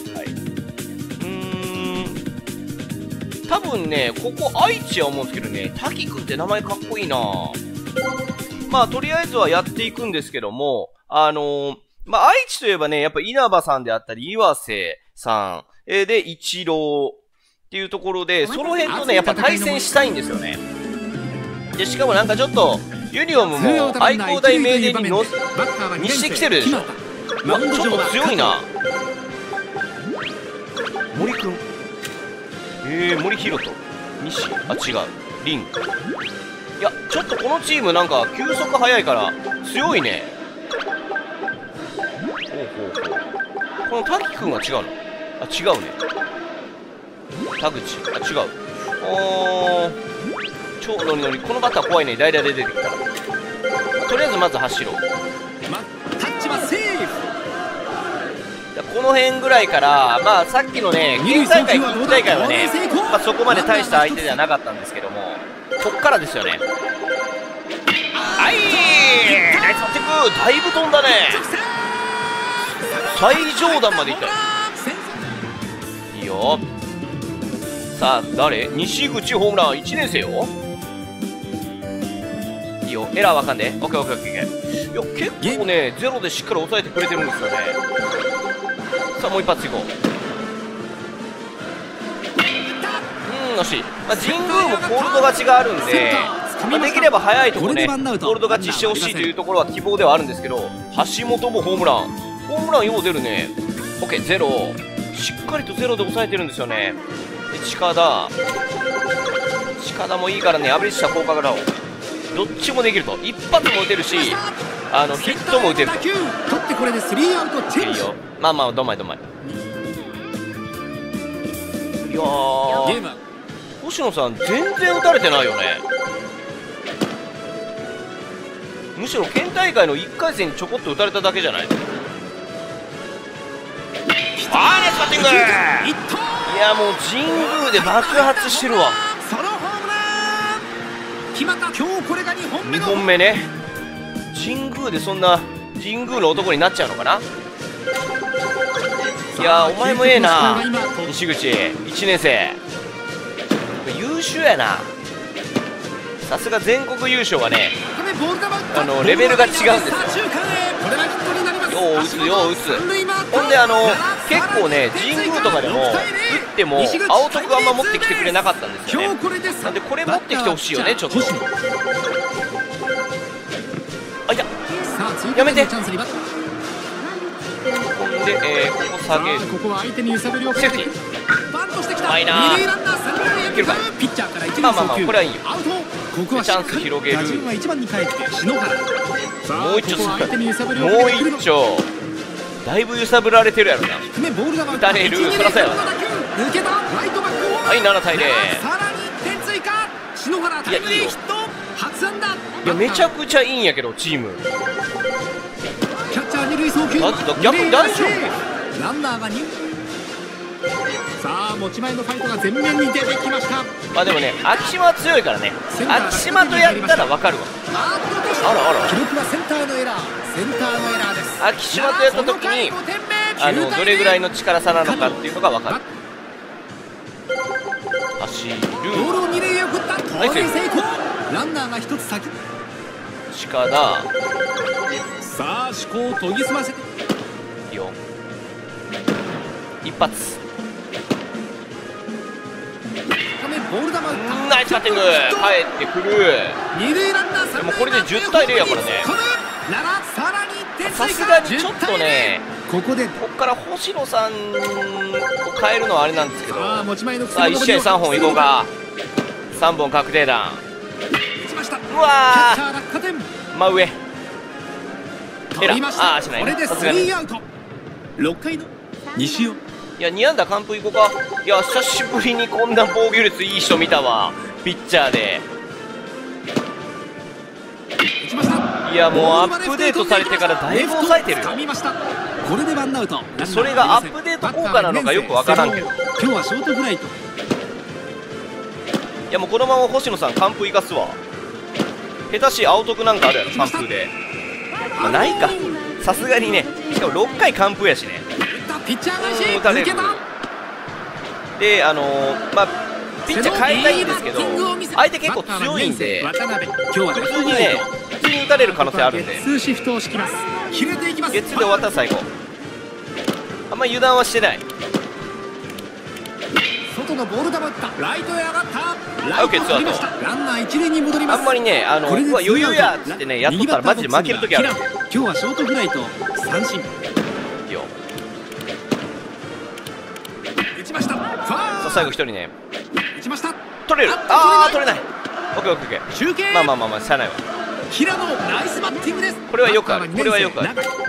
多分ね、ここ愛知は思うんですけどね、滝くんって名前かっこいいな。まあ、とりあえずはやっていくんですけども、あのー、まあ、愛知といえばね、やっぱ稲葉さんであったり、岩瀬さん、えー、で、一郎っていうところで、その辺とね、やっぱ対戦したいんですよね。で、しかもなんかちょっと、ユニフォームも愛工大名電にのにしてきてるでしょ。うわ、ちょっと強いな。森くん。えー、森弘人、西、あ、違う、凛。いや、ちょっとこのチームなんか、球速速いから、強いね。ほうほうほう。この滝くんは違うの？あ、違うね。田口、あ、違う。おー、超ノリノリ。このバッター怖いね、代打で出てきたら。とりあえずまず走ろう。 タッチはセーフ。 この辺ぐらいから、まあさっきのね、県大会、近畿大会はね、まあ、そこまで大した相手ではなかったんですけども、こっからですよね。はい、ナイスバッティング、だいぶ飛んだね。最上段までいったよ。いいよ。さあ、誰？西口ホームラン、いちねん生よ。いいよ、エラーわかんねえ。オッケーオッケーオッケー。いや、結構ね、ゼロでしっかり抑えてくれてるんですよね。さあ、もう一発いこう。うん、惜しい。まあ、神宮もコールド勝ちがあるんで、まあ、できれば早いところね、コールド勝ちしてほしいというところは希望ではあるんですけど、橋本もホームラン。ホームランよう出るね。オッケー、ゼロ。しっかりとゼロで抑えてるんですよね。で、近田。近田もいいからね、アベレッジした効果柄を。どっちもできると。一発も打てるし、あの、ヒットも打てると。 取ってこれでスリーアウトチェンジ。 いいよ。まあまあ、どんまいどんまい。いやー、星野さん全然打たれてないよね。むしろ県大会のいっかい戦にちょこっと打たれただけじゃない。あー、ナイスバッティング。いや、もう神宮で爆発してるわ。 ソロホームラン決まった。今日これがにほんめのにほんめね。神宮でそんな神宮の男になっちゃうのかな。いやー、お前もええな、西口いちねん生。優秀やな。さすが全国優勝はね、あのレベルが違うんですよ。よう打つよう打つ。ほんで、あの結構ね、神宮とかでも打っても青徳あんま持ってきてくれなかったんですよね。なんでこれ持ってきてほしいよね、ちょっと。あ、いや、やめて。ほんで、えー、ここ下げる。セーフティー。うまいな。いけるか。まあまあまあ、これはいいよ。チャンス広げる。もう一丁、もう一丁。だいぶ揺さぶられてるやろな。打たれる、そらそうやわな。はい、ななたいゼロ。いや、いいよ。いや、めちゃくちゃいいんやけど、チーム。まず逆に大丈夫？ ランナーがに。さあ、持ち前のファイトが前面に出てきました。 まあでもね、昭島は強いからね。昭島とやったらわかるわ。あらあら。 記録はセンターのエラー。 センターのエラーです。 秋島とやった時にあのどれぐらいの力差なのかっていうのが分かる。走る。 ボールを二塁へ送った。盗塁成功。ランナーが一つ先。 鹿だ。 さあ思考を研ぎ澄ませていいよ。一発。 ボール球打った。 ナイスバッティング。帰ってくる。 二塁ランナー。 でもこれでじゅったいゼロやからね。さすがにちょっとね、 ここでこっから星野さんを変えるのはあれなんですけど、さあいち試合さんぼんいこうか。さんぼん確定弾。うわー真上エラー。ああしないね、さすがに。 ろっかいの西尾。 いやに安打完封いこうか。いや久しぶりにこんな防御率いい人見たわ、ピッチャーで。いやもうアップデートされてからだいぶ抑えてるよ。 これでワンアウト。 それがアップデート効果なのかよくわからんけど、 今日はショートフライト。 いやもうこのまま星野さん完封生かすわ。下手し青徳なんかあるやろ完封で、まあ、ないかさすがにね。しかもろっかい完封やしね。打たれる。であのー、まあピッチャー変えたいんですけど、相手結構強いんで普通にね普通に打たれる可能性あるんで、 ゲッツーで終わったら最後。あんまり油断はしてない。 外のボール球打った。ライトへ上がった。 オッケーツーアウト。 ランナー一塁に戻ります。 あんまりねあのうわ余裕やっつってねやっとったらマジで負ける時ある。 今日はショートフライと三振。 いいよ。 打ちました。 さあ最後一人ね打ちました。 取れる。ああ取れない。オッケーオッケーオッケー。 中継。 まあまあまあまあしゃあないわ。 平野ナイスバッティングです。 これはよくある。これはよくある。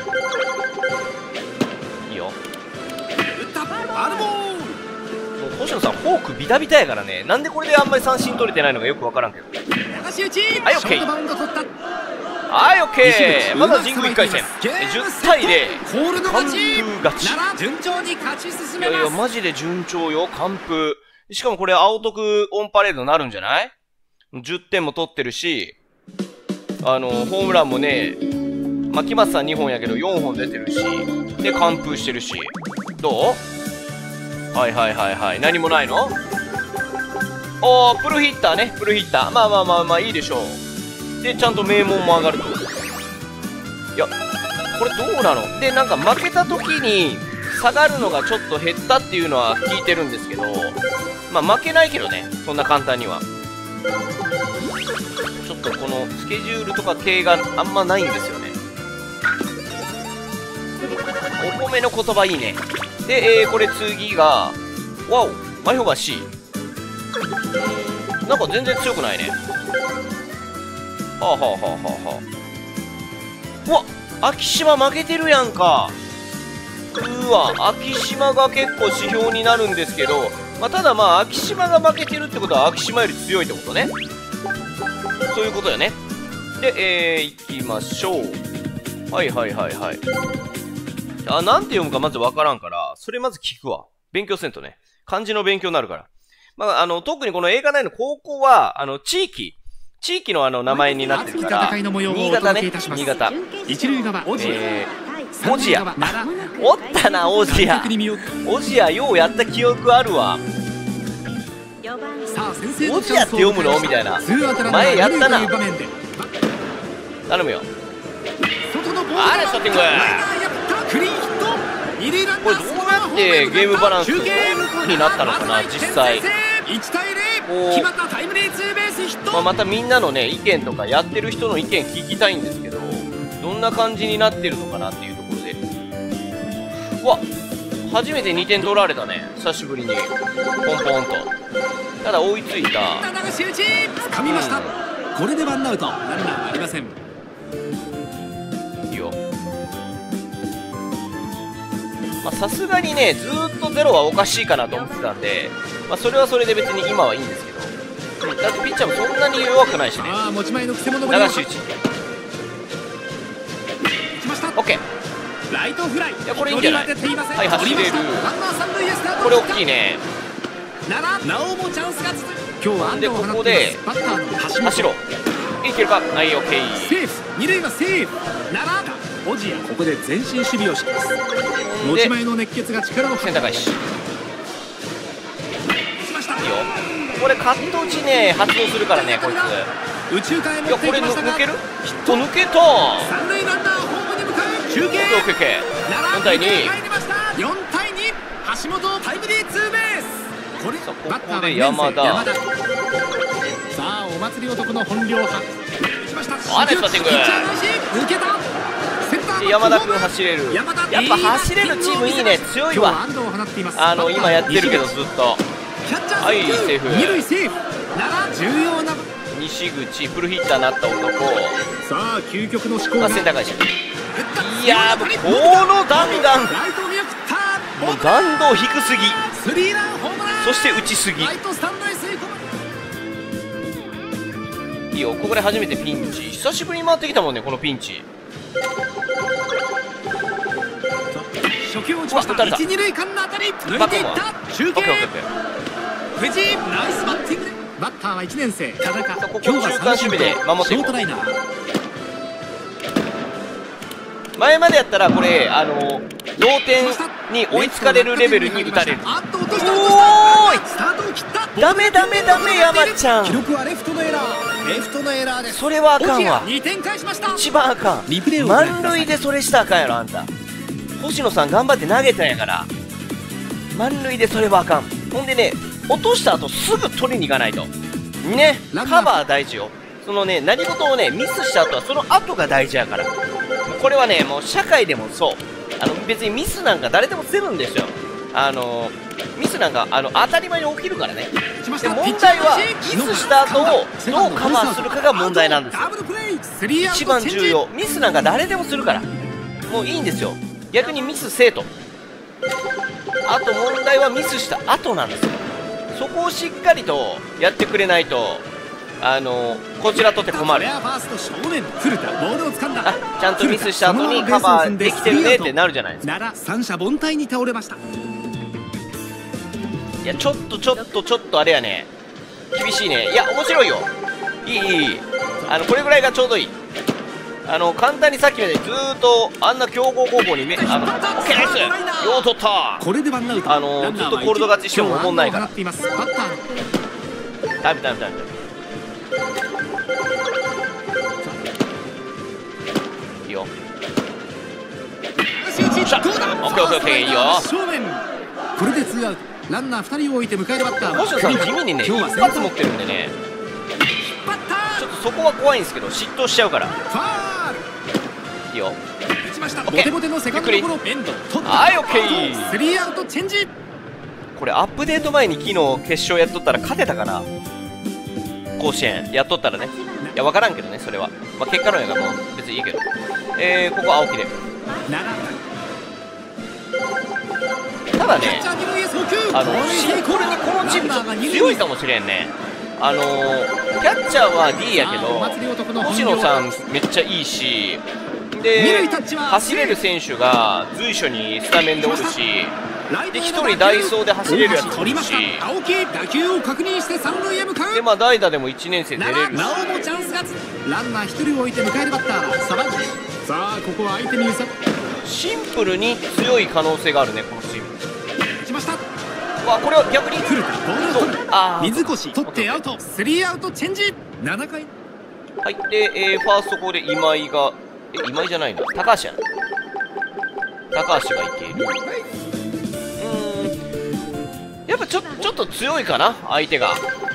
いいよ。 打ったアルボー。 もう星野さんフォークビタビタやからね。なんでこれであんまり三振取れてないのかよくわからんけど。 流し打ち。 はいオッケー。はいオッケー。まだ神宮いっかい戦じゅったいゼロ完封勝ち。 順調に勝ち進いめます。 やいやマジで順調よ完封。しかもこれ青徳オンパレードになるんじゃない？じゅってんも取ってるし、あのホームランもね、牧松さんにほんやけどよんほん出てるし、で完封してるし。どう？はいはいはいはい。何もないの？おープルヒッターね、プルヒッター。まあまあまあまあいいでしょう。でちゃんと名門も上がると。いやこれどうなの？でなんか負けた時に下がるのがちょっと減ったっていうのは聞いてるんですけど、まあ負けないけどね、そんな簡単には。ちょっとこのスケジュールとか系があんまないんですよね。お米の言葉いいね。で、えー、これ次がわお前ほが C。 なんか全然強くないね。はあはあはあはあはあ。うわ秋島負けてるやんか。うわ秋島が結構指標になるんですけど、まあ、ただまあ秋島が負けてるってことは秋島より強いってことね。そういうことよね。で、えー、いきましょう。はいはいはいはい。あ、なんて読むかまずわからんから、それまず聞くわ。勉強せんとね。漢字の勉強になるから。まあ、あの、特にこの映画内の高校は、あの、地域、地域のあの名前になってるから、新潟ね、新潟。 一塁側、 えー、オジア。おったな、オジア。オジア、ようやった記憶あるわ。オジアって読むのみたいな。前やったな。頼むよ。あれ、ストッティング。これどうやってゲームバランスになったのかな、実際。こう、まあ、またみんなのね、意見とかやってる人の意見聞きたいんですけど、どんな感じになってるのかなっていうところで。うわ、初めてにてん取られたね、久しぶりに。ポンポンと。ただ追いついた。 掴みました。これでワンアウト。ランナーありません。 いいよ。まあさすがにね、ずーっとゼロはおかしいかなと思ってたんで、まあそれはそれで別に今はいいんですけど、だってピッチャーもそんなに弱くないしね。 ああ、持ち前のくせ者も流し打ち。オッケー。 ライトフライ。いやこれいいんじゃない？はい走れる。これ大きいね。 なおもチャンスが続く。今日はでここで走ろう。いけるか。はいオッケー。 セーフ。二塁はセーフ。ならオジアここで前進守備をします。持ち前の熱血が力をセンター返し。 しました。 いいよ。これカット打ちね発動するからねこいつ。 宇宙間へ持いやこれっていきましたが抜ける？と抜けた。 三塁ランナーホームに向かう中継。 オッケーオッケー。よん対に。 よん対に橋本タイムリーツーベース。これさあこバッターはこで山田。 山田さあお祭り男の本領派。打ちました。 あナイスバッティング。 ピッチャー返し抜けた。センターで山田君走れる。 山田やっぱ走れるチームいいね強いわ。 今日は安打を放っています。 あの今やってるけどずっと。 キャッチャーはいセーフ。 二塁セーフ。なら重要な西口フルヒッターになった男。 さあ究極の思考がまあセンター返し。いややーもうこの弾丸。 ライト見送ったもう弾道低すぎ。 スリーランホームラン。 そして打ちすぎ。 ライトスタンドへ吸い込む。 いいよここで初めてピンチ。久しぶりに回ってきたもんねこのピンチ。 初球を打ちました。 うわ打たれた一二塁間の当たり抜いていった中継。 オッケーオッケーオッケー。 藤井ナイスバッティングでバッターはいちねん生田中。 ここ中間守備で守っていこう。 ショートライナー。 前までやったらこれあの同点に追いつかれるレベルに打たれる。 あっと落とした落とした。 おーいスタートを切った。 ダメダメダメ山ちゃん。 記録はレフトのエラー。レフトのエラーです。 それはあかんわ。 にてん返しました。 一番あかん。 リプレイをご覧ください。 満塁でそれしたらあかんやろあんた。星野さん頑張って投げたんやから満塁でそれはあかん。ほんでね落とした後すぐ取りに行かないとね。カバー大事よ。そのね何事をねミスした後はその後が大事やから。これはねもう社会でもそう。あの別にミスなんか誰でもするんですよ。あのミスなんかあの当たり前に起きるからね。で問題はミスした後をどうカバーするかが問題なんですよ。一番重要。ミスなんか誰でもするからもういいんですよ。逆にミスせえと。あと問題はミスした後なんですよ。そこをしっかりとやってくれないとあのこちらとって困る。あちゃんとミスした後にカバーできてるねってなるじゃないですか。 なら三者凡退に倒れました。 いやちょっとちょっとちょっとあれやね厳しいね。いや面白いよ。いいいいいい。あのこれぐらいがちょうどいい。あの簡単にさっきまでずーっとあんな強豪高校にめあのオッケーナイスよう取った。 これでワンアウト。 あのずっとコールド勝ちしてもおもんないから。 今日は安打を放っていますバッター。 ダメダメダメ。いいよ。 しゃオッケーオッケーオッケーいいよ。 これでツーアウト。ランナーふたりを置いて迎えるバッターは星野さん地味にね一発持ってるんでねちょっとそこは怖いんですけど嫉妬しちゃうからファール。 いいよ。 打ちました。 オッケーボテボテのセカンドゴロエンド。 はいオッケー。 スリーアウトチェンジ。 これアップデート前に昨日決勝やっとったら勝てたかな。甲子園やっとったらね。いや分からんけどねそれは、まあ、結果論やからもう別にいいけど。えー、ここ青木でただねあのシンプルにこのチームちょっと強いかもしれんね。あのー、キャッチャーは D やけど星野さんめっちゃいいしで走れる選手が随所にスタメンでおるしでひとりダイソーで走れるやつもいるしでまあ代打でもいちねん生出れるしなおもチャンスがつランナーひとりを置いて迎えるバッターはサバンさあここは相手に揺さシンプルに強い可能性があるねこのチーム。 打ちました。 わこれは逆に来るかボールを取る。 あ水越取ってアウト。スリーアウトチェンジ。ななかいはいで、えー、ファーストここで今井がえ今井じゃないな高橋やな高橋がいける。うーんやっぱちょちょっと強いかな相手が。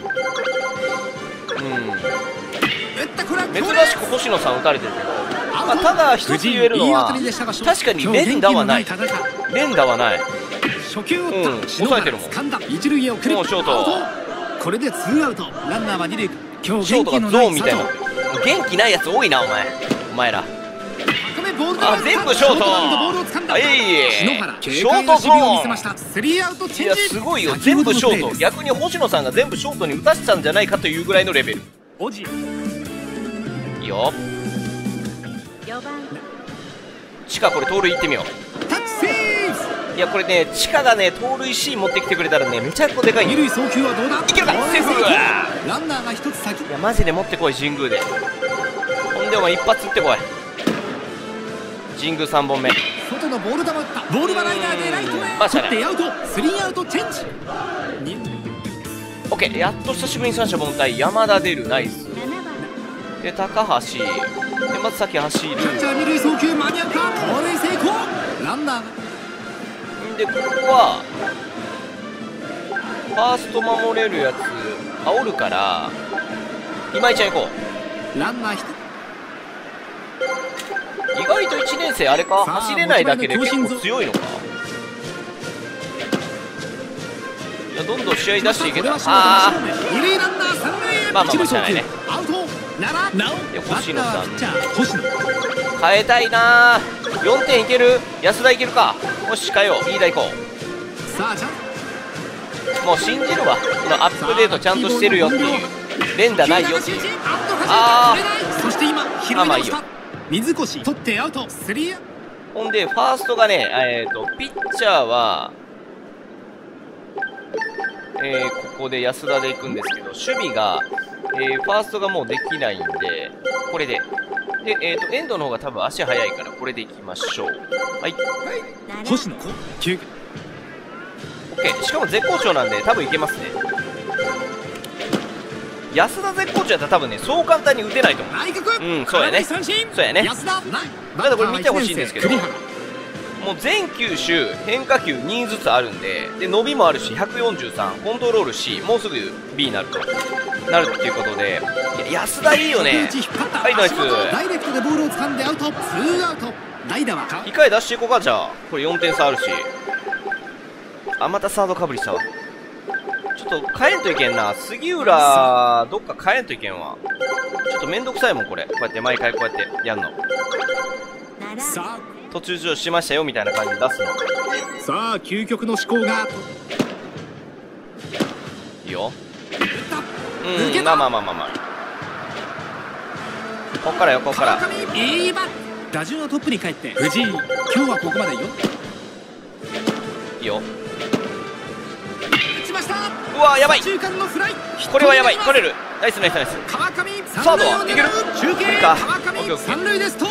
うん珍しく星野さん打たれてるけど、まあ、ただ一つ言えるのは確かに連打はない連打はない初球うん抑えてるもん。 一塁へ送る。 もうショートこれでツーアウト。ランナーは二塁。今日ショートがゾーンみたいな元気ないやつ多いなお前お前ら。あ全部ショートはいショートゾーンいやすごいよ全部ショート。逆に星野さんが全部ショートに打たせたんじゃないかというぐらいのレベル。いいよチカこれ盗塁いってみよう。いやこれねチカがね盗塁シーン持ってきてくれたらねめちゃくちゃでかい。 二塁送球はどうだ。 いけるかセーフ。 ランナーが一つ先。 いやマジで持ってこい神宮で。ほんでお前一発打ってこい。 神宮さんぼんめ。 外のボール球打った。ボールはライナーでライトへ。 まあしゃあない。 取ってアウト。スリーアウトチェンジ。 オッケー、やっと久しぶりに三者凡退。山田出る、ナイスで、高橋で、松崎走る。 キャッチャー二塁送球間に合うか。盗塁成功。ランナーで、ここはファースト守れるやつ煽るから今井ちゃん行こう。ランナーひと意外といちねん生あれか、走れないだけで結構強いのか。いや、どんどん試合出していけた。ああ、まあまあまあしゃあないね。で、星野さん変えたいなー。よんてんいける。安田いけるか。よし変えよう。飯田行こう。もう信じるわ。このアップデートちゃんとしてるよっていう、連打ないよっていう。ああ、まあまあいいよ。 水越取ってアウト。スリー。 ほんでファーストがね、えっとピッチャーはえー、ここで安田で行くんですけど、守備が、えー、ファーストがもうできないんで、これで。で、えっと、エンドの方が多分足速いから、これで行きましょう。はい。 星野、きゅう。 オッケー。しかも絶好調なんで、多分いけますね。安田絶好調やったら多分ね、そう簡単に打てないと思う。うん、そうやね。そうやね。まだこれ見てほしいんですけど、もう全球種変化球にずつあるんで、で伸びもあるしひゃくよんじゅうさん、コントロール C、もうすぐ B になるとなるっていうことで、いや安田いいよね。はい、ナイス。 ダイレクトでボールを掴んでアウト。ツーアウト。代打は控え出していこうか。じゃあこれよんてん差あるし、あ、またサードかぶりしたわ。ちょっと変えんといけんな。杉浦どっか変えんといけんわ。ちょっとめんどくさいもんこれ。こうやって毎回こうやってやんの。 さあ途中出場しましたよみたいな感じで出すの。 さあ究極の思考がいいよ。うん、まあまあまあまあまあ、こっからよ、こっから。 いいバッ打順はトップに帰って藤井、今日はここまでよ。 いいよ。 打ちました。 うわやばい、これはやばい。取れる。ナイスナイスナイス。 川上サードはいける。 中継か。 川上三塁ですと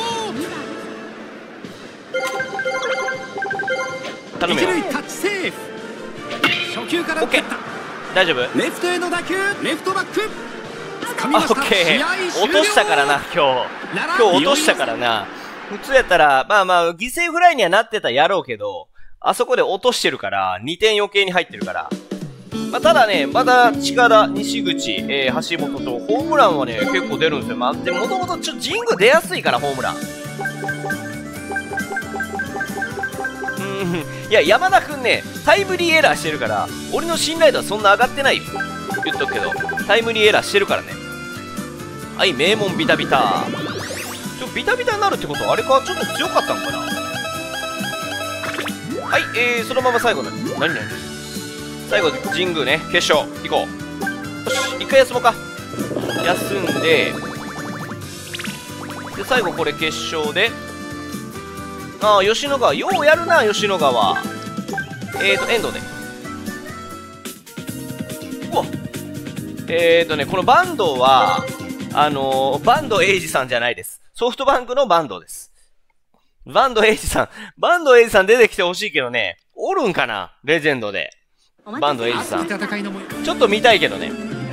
頼むよ。 一塁タッチセーフ。初球から打った。 大丈夫。 レフトへの打球、レフトバック掴みあ、オました。 ッケー。落としたからな、今日。今日落としたからな。普通やったら、まあまあ、犠牲フライにはなってたやろうけど、あそこで落としてるから、にてん余計に入ってるから。まあ、ただね、まだ近田、西口、えー、橋本と、ホームランはね、結構出るんですよ。まあ、でもともとちょっと神宮出やすいから、ホームラン。うん、いや、山田くんね、タイムリーエラーしてるから、俺の信頼度はそんな上がってないよ。言っとくけど、タイムリーエラーしてるからね。はい、名門ビタビタ。ちょ、ビタビタになるってことは、あれか、ちょっと強かったのかな。はい、えー、そのまま最後の、何何最後、神宮ね、決勝、行こう。よし、一回休もうか。休んで、で、最後これ決勝で、ああ、吉野川、ようやるな、吉野川。えーと、エンドで。うわえーとね、この坂東は、あのー、坂東英二さんじゃないです。ソフトバンクの坂東です。坂東英二さん、坂東英二さん出てきてほしいけどね、おるんかなレジェンドで。坂東英二さん。ちょっと見たいけどね。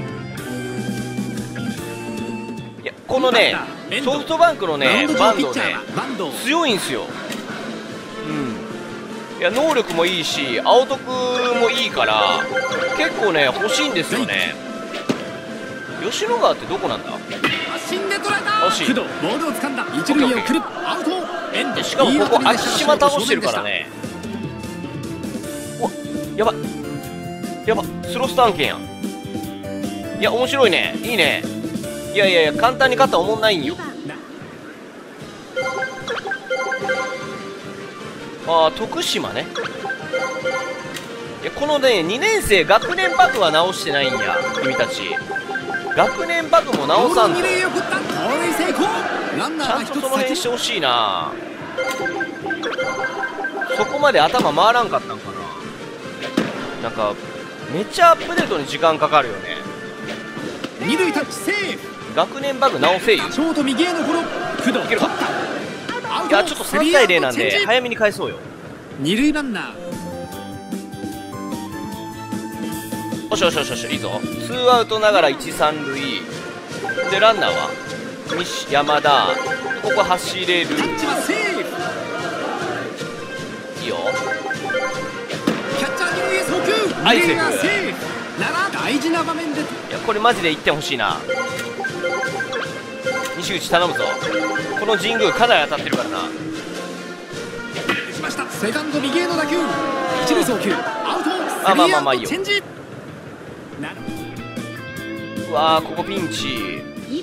いや、このね、ソフトバンクのね、坂東ね、強いんすよ。うん。いや、能力もいいし、青徳もいいから、結構ね、欲しいんですよね。吉野川ってどこなんだ？惜しい。 ボールを掴んだ。一塁へ送る。アウト。エンド。 しかもここ秋島倒してるからね。うわ、やばい。やば、スロスター案件やん。いや、面白いね。いいね。いやいやいや、簡単に勝ったらおもんないんよ。ああ、徳島ね。いや、このね、にねん生学年バグは直してないんや、君たち。学年バグも直さんと。ちゃんとその辺してほしいな。そこまで頭回らんかったんかな。なんか、めっちゃアップデートに時間かかるよね。 二塁タッチセーフ。 学年バグ直せよ。 ショート右へのゴロ。工藤いけるか。 いやちょっとさんたいゼロなんで早めに返そうよ。 二塁ランナー。 よしよしよしよし、いいぞ。ツーアウトながらいち、さん塁で、ランナーは西山田。ここ走れる。 タッチはセーフ。 いいよ。 キャッチャー二塁へ送球。 はい、セ二塁がーフ。 セーフなら大事な場面で。 いやこれマジでいってん欲しいな。西口頼むぞ。この神宮かなり当たってるからな。 打ちました。セカンド右への打球。一塁送球アウト。 まあまあまあまあいいよ。 チェンジ。 うわーここピンチ。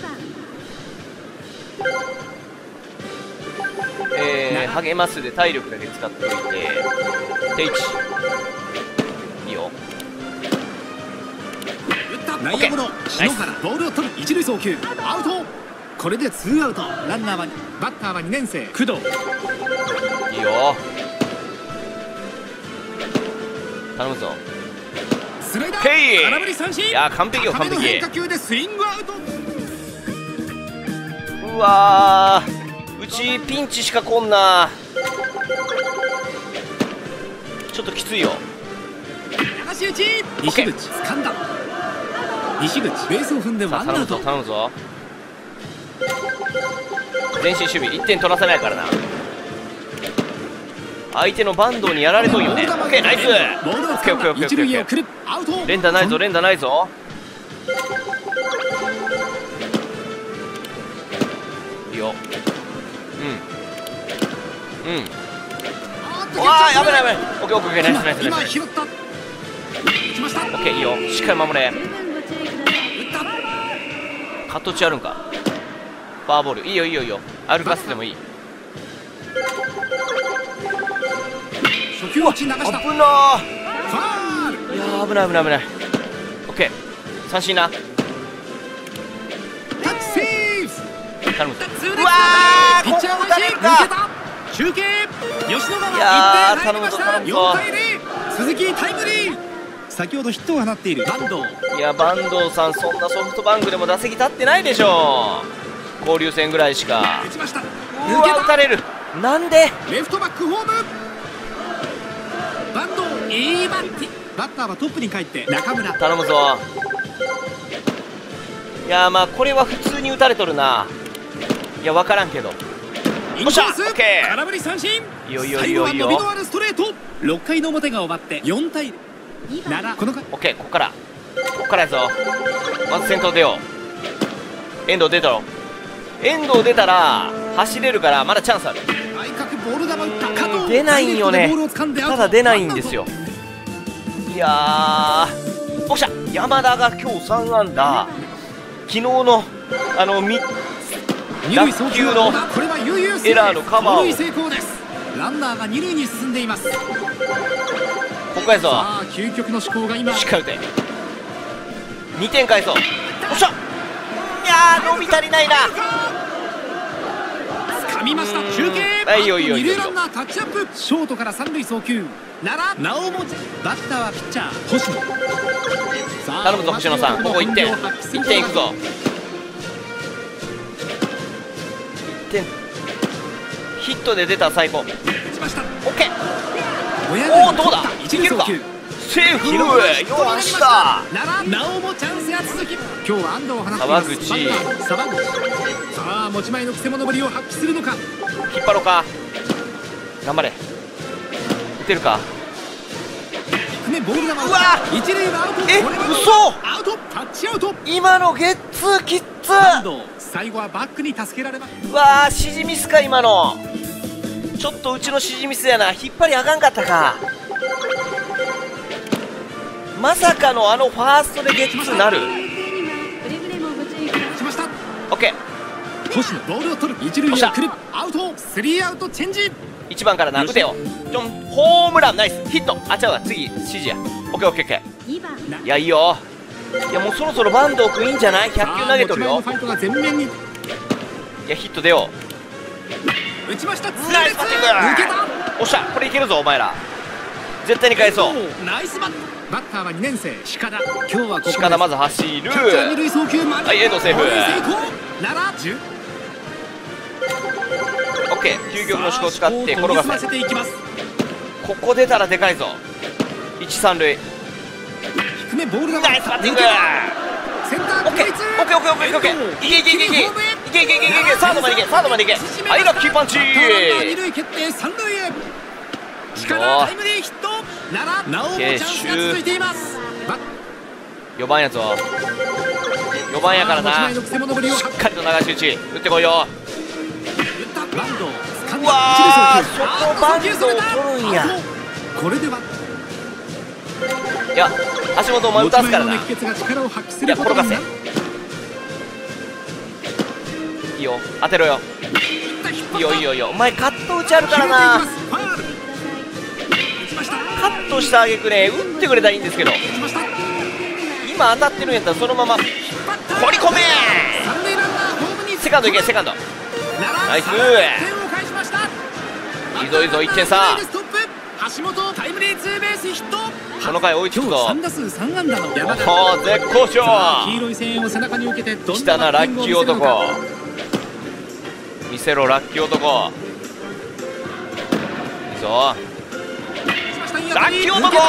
えー、励ますで体力だけ使っておいて定位置いいよ。 打った内野ゴロ。篠原ボールを取る。一塁送球アウト。これでツーアウト。ランナーはバッターはにねん生工藤。 いいよ頼むぞ。 スライダヘイー空振り三振。 いや完璧よ完璧。 高めの変化球でスイングアウト。 うわーうちピンチしかこんな。ちょっときついよ。 流し打ち。西口掴んだ。西口ベースを踏んでワンアウト。 頼むぞ前進守備いってん取らせないからな。相手のバンドにやられとんよね。オッケーナイス。オッケーオッケーオッケーオッケーオッケー。連打ないぞ連打ないぞ。いいよ。うんうん。わあやばいやばい。オッケーオッケーオッケーナイスナイスナイス。オッケーいいよしっかり守れ。カット中あるんか。ファーボールいいよいいよいいよ。歩かせてもいい。 初球打ち流した。 危なー。いやー危ない危ない危ない。オッケー三振な。 タッチセーフ。 頼むぞ。 うわーピッチャーは抜けた。中継吉野がいってん入りました。よんたいゼロ。鈴木タイムリー。先ほどヒットを放っている坂東。 いや坂東さんそんなソフトバンクでも打席立ってないでしょ。交流戦ぐらいしか。 打ちました。 うわ打たれる。なんでレフトバックホーム。バンドいいバッティ。バッターはトップに帰って中村。 頼むぞ。いやまあこれは普通に打たれとるな。いや分からんけど。 インコース。 オッケー空振り三振。 いいよいいよいいよいいよ。 最後は伸びのあるストレート。ろっかいの表が終わってよんたいゼロ。ならこの回オッケーここからここからやぞ。まず先頭出よう。遠藤出たろ。遠藤出たら走れるからまだチャンスある。 内角ボール球打った加藤。 出ないんよね。ただ出ないんですよ。いやーおっしゃ山田が今日さん安打。昨日のあのみ落球のエラーのカバーを。 成功です。ランナーが二塁に進んでいます。 ここやぞ。 さあ究極の思考が今しっかり打て。にてん返そう。おっしゃいやー伸び足りないな。 掴みました。中継はいいいよいいよいいよ。 二塁ランナータッチアップ。ショートから三塁送球ならなおもバッターはピッチャー星野。 頼むぞ星野さんここいってんいってんいくぞ。いってんヒットで出たら最高。オッケー。おおどうだいけるか。セーフよっしゃ。 なおもチャンスが続き今日は安藤を放っています。 沢口沢口。さあ持ち前のくせ者ぶりを発揮するのか。 引っ張ろうか。頑張れ打てるか。 低めボール球。うわ一塁はアウト。 え嘘。 アウトタッチアウト。 今のゲッツーキッズ。 最後はバックに助けられます。 うわー指示ミスか今の。ちょっとうちの指示ミスやな。引っ張りあかんかったか。まさかのあのファーストでゲッツーなる。オッケー。 星野ボールを取る。一塁へ来る。アウトスリーアウトチェンジ。 いちばんからな打てよ。ちょんホームランナイスヒット。あちゃうわ次指示や。オッケーオッケーオッケー。いやいいよ。いやもうそろそろ坂東君いいんじゃない。ひゃっきゅう投げとるよ。いやヒット出よう。 打ちました。 ナイスバッティング。おっしゃこれいけるぞお前ら。絶対に返そう。 ナイスバッバッターはにねん生鹿田。今日はここ鹿田まず走る。はい遠藤セーフ。 ならじゅう。 オッケー、究極の思考を使って転がせ。 せていきます。 ここ出たらでかいぞ。いち、さん塁。 低めボールがナイスバッティング。 センターオッケーオッケーオッケーオッケーオッケー。いけいけいけいけいけいけいけいけいけ。サードまでいけ、サードまでいけ。はい、ラッキーパンチ。 二塁決定、三塁へ。力タイムリーヒット。ならなおもチャンスが続いています。 よばんやぞ。よばんやからな。しっかりと流し打ち打ってこいよ。うわー、外バンドを取るんや。 これではいや、足元お前打たすからな。いや、転がせ。いいよ、当てろよ。いいよいいよいいよ。お前カット打ちあるからな。カットしたあげくね、打ってくれたらいいんですけど、今当たってるんやったらそのまま放り込め。セカンドいけ、セカンド。ナイス。いいぞいいぞ、いってんさ。この回追いつくぞ。おお、絶好調。来たな、ラッキー男。見せろ、ラッキー男。いいぞ、ラッキー男。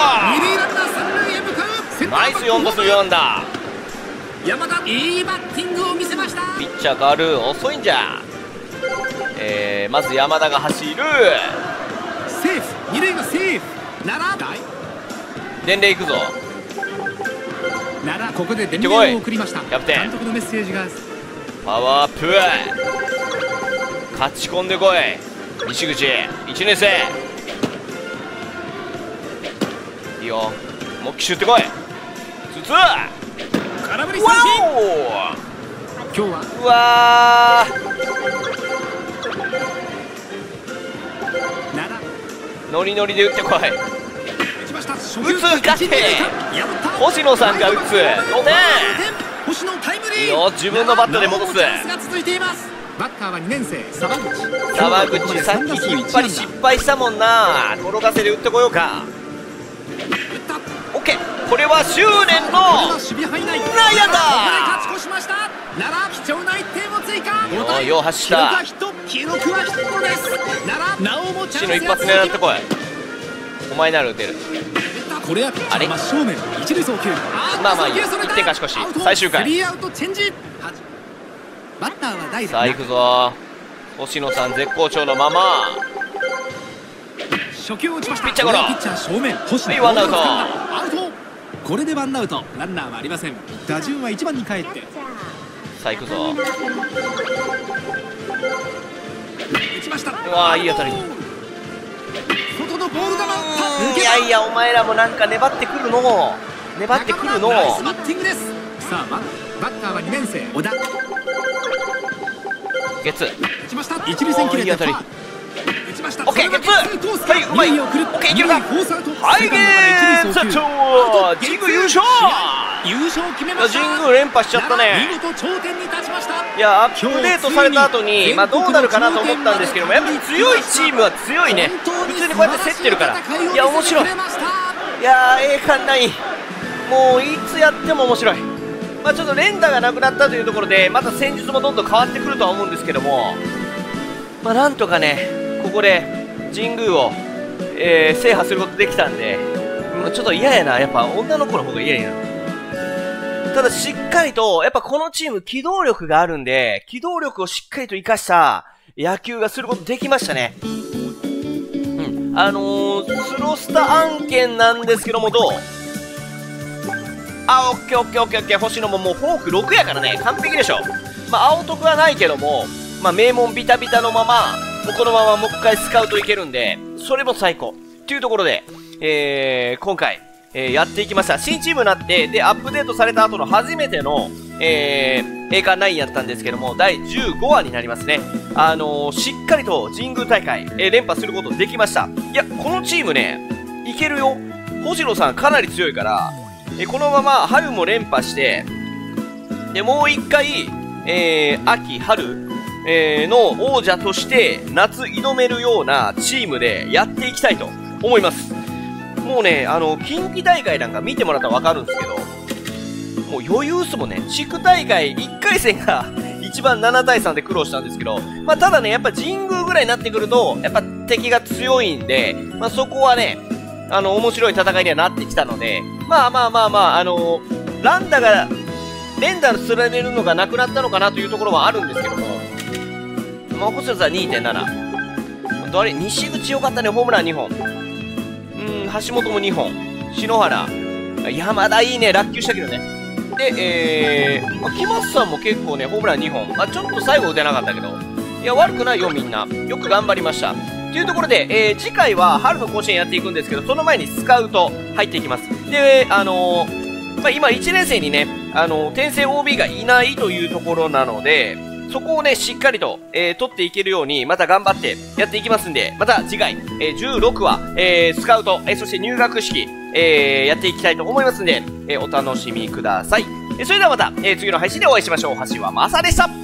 ナイスよん打数よんだ。 山田、いいバッティングを見せました。 ピッチャー変わる、遅いんじゃ。えー、まず山田が走る。 セーフ、二塁がセーフ。なら伝令いくぞ。 ならここで伝令を送りました。 キャプテン監督のメッセージが。 パワーアップ。勝ち込んでこい西口いちねん生。いいよ、もう奇襲ってこい。筒空振り三振。今日はうわならノリノリで打ってこい。打つ勝て。星野さんが打つ。ごてん。 星野タイムリー。 いいよ、自分のバットで戻す。 チャンスが続いています。バッターはにねん生沢口。 沢口さっき引っ張り失敗したもんな。転がせで打ってこようか。オッケー、これは執念の内野だ。 勝ち越しました。なら貴重な一点を追加。 よいよ、走った。 記録はヒットです。ならなおもチャンスが続いています。 一発狙ってこい。お前なら打てる。 これはあれ真正面一塁送球。 まあまあいい、いってん勝ち越し最終回。 スリーアウトチェンジ。バッターは代打。 さあ行くぞ。星野さん絶好調のまま初球を打ちました。 ピッチャーゴロ。 ピッチャー正面星野。 はい、ワンアウト。 アウト。これでワンアウト。ランナーはありません。打順はいちばんに帰って。 さあ行くぞ。 打ちました。 うわー、いい当たり。 外のボールがいやいや、お前らもなんか粘ってくるの。粘ってくるの。 ナイスバッティングです。さあバッターはにねん生小田。 ゲッツ。 打ちました。一塁線切れてファー。打ちました。 オッケー、ゲッツ。はい、うまい。オッケー、いけるか。はい、ゲッツ。神宮優勝。 優勝決めました。 神宮連覇しちゃったね。 見事頂点に立ちました。 いや、アップデートされた後にまあどうなるかなと思ったんですけども、やっぱり強いチームは強いね。普通にこうやって競ってるから、いや面白い。いやー、栄冠ない。もういつやっても面白い。まあちょっと連打がなくなったというところで、また戦術もどんどん変わってくるとは思うんですけども、まあなんとかね、ここで神宮を、えー、制覇することできたんで、もうちょっと嫌やな。やっぱ女の子の方が嫌やな。ただしっかりと、やっぱこのチーム機動力があるんで、機動力をしっかりと活かした野球がすることできましたね。うん。あのー、スロスタ案件なんですけども、どう？あ、オッケーオッケーオッケーオッケー。星野ももうフォークろくやからね、完璧でしょ。まあ、青得はないけども、まあ、名門ビタビタのまま、もうこのままもう一回スカウトいけるんで、それも最高。っていうところで、えー、今回、えー、やっていきました。新チームになって、で、アップデートされた後の初めての、えー、栄冠ナインやったんですけども、だいじゅうごわになりますね。あのー、しっかりと神宮大会、えー、連覇することできました。いや、このチームね、いけるよ。星野さんかなり強いから、えー、このまま春も連覇して、で、もう一回、えー、秋、春、えー、の王者として夏挑めるようなチームでやっていきたいと思います。もうね、あの、近畿大会なんか見てもらったらわかるんですけど、もう余裕っすもんね。地区大会いっかい戦がい一番ななたいさんで苦労したんですけど、まあ、ただね、やっぱ神宮ぐらいになってくると、やっぱ敵が強いんで、まあ、そこはね、あの、面白い戦いにはなってきたので、まあまあまあまあ、あのー、ランダが、連打すられるのがなくなったのかなというところはあるんですけども、まあ、星野さん にてんなな。あれ、西口よかったね、ホームランにほん。うん、橋本もにほん。篠原。山田いいね、落球したけどね。で、えー、まあ、木本さんも結構ね、ホームランにほん。まあ、ちょっと最後打てなかったけど。いや、悪くないよ、みんな。よく頑張りました。というところで、えー、次回は春の甲子園やっていくんですけど、その前にスカウト入っていきます。で、あのー、まあ、今いちねん生にね、あのー、転生 オービー がいないというところなので、そこをね、しっかりと、えー、取っていけるように、また頑張ってやっていきますんで、また次回、えー、じゅうろくわ、えー、スカウト、えー、そして入学式、えー、やっていきたいと思いますんで、えー、お楽しみください。えー、それではまた、えー、次の配信でお会いしましょう。橋はまさでした。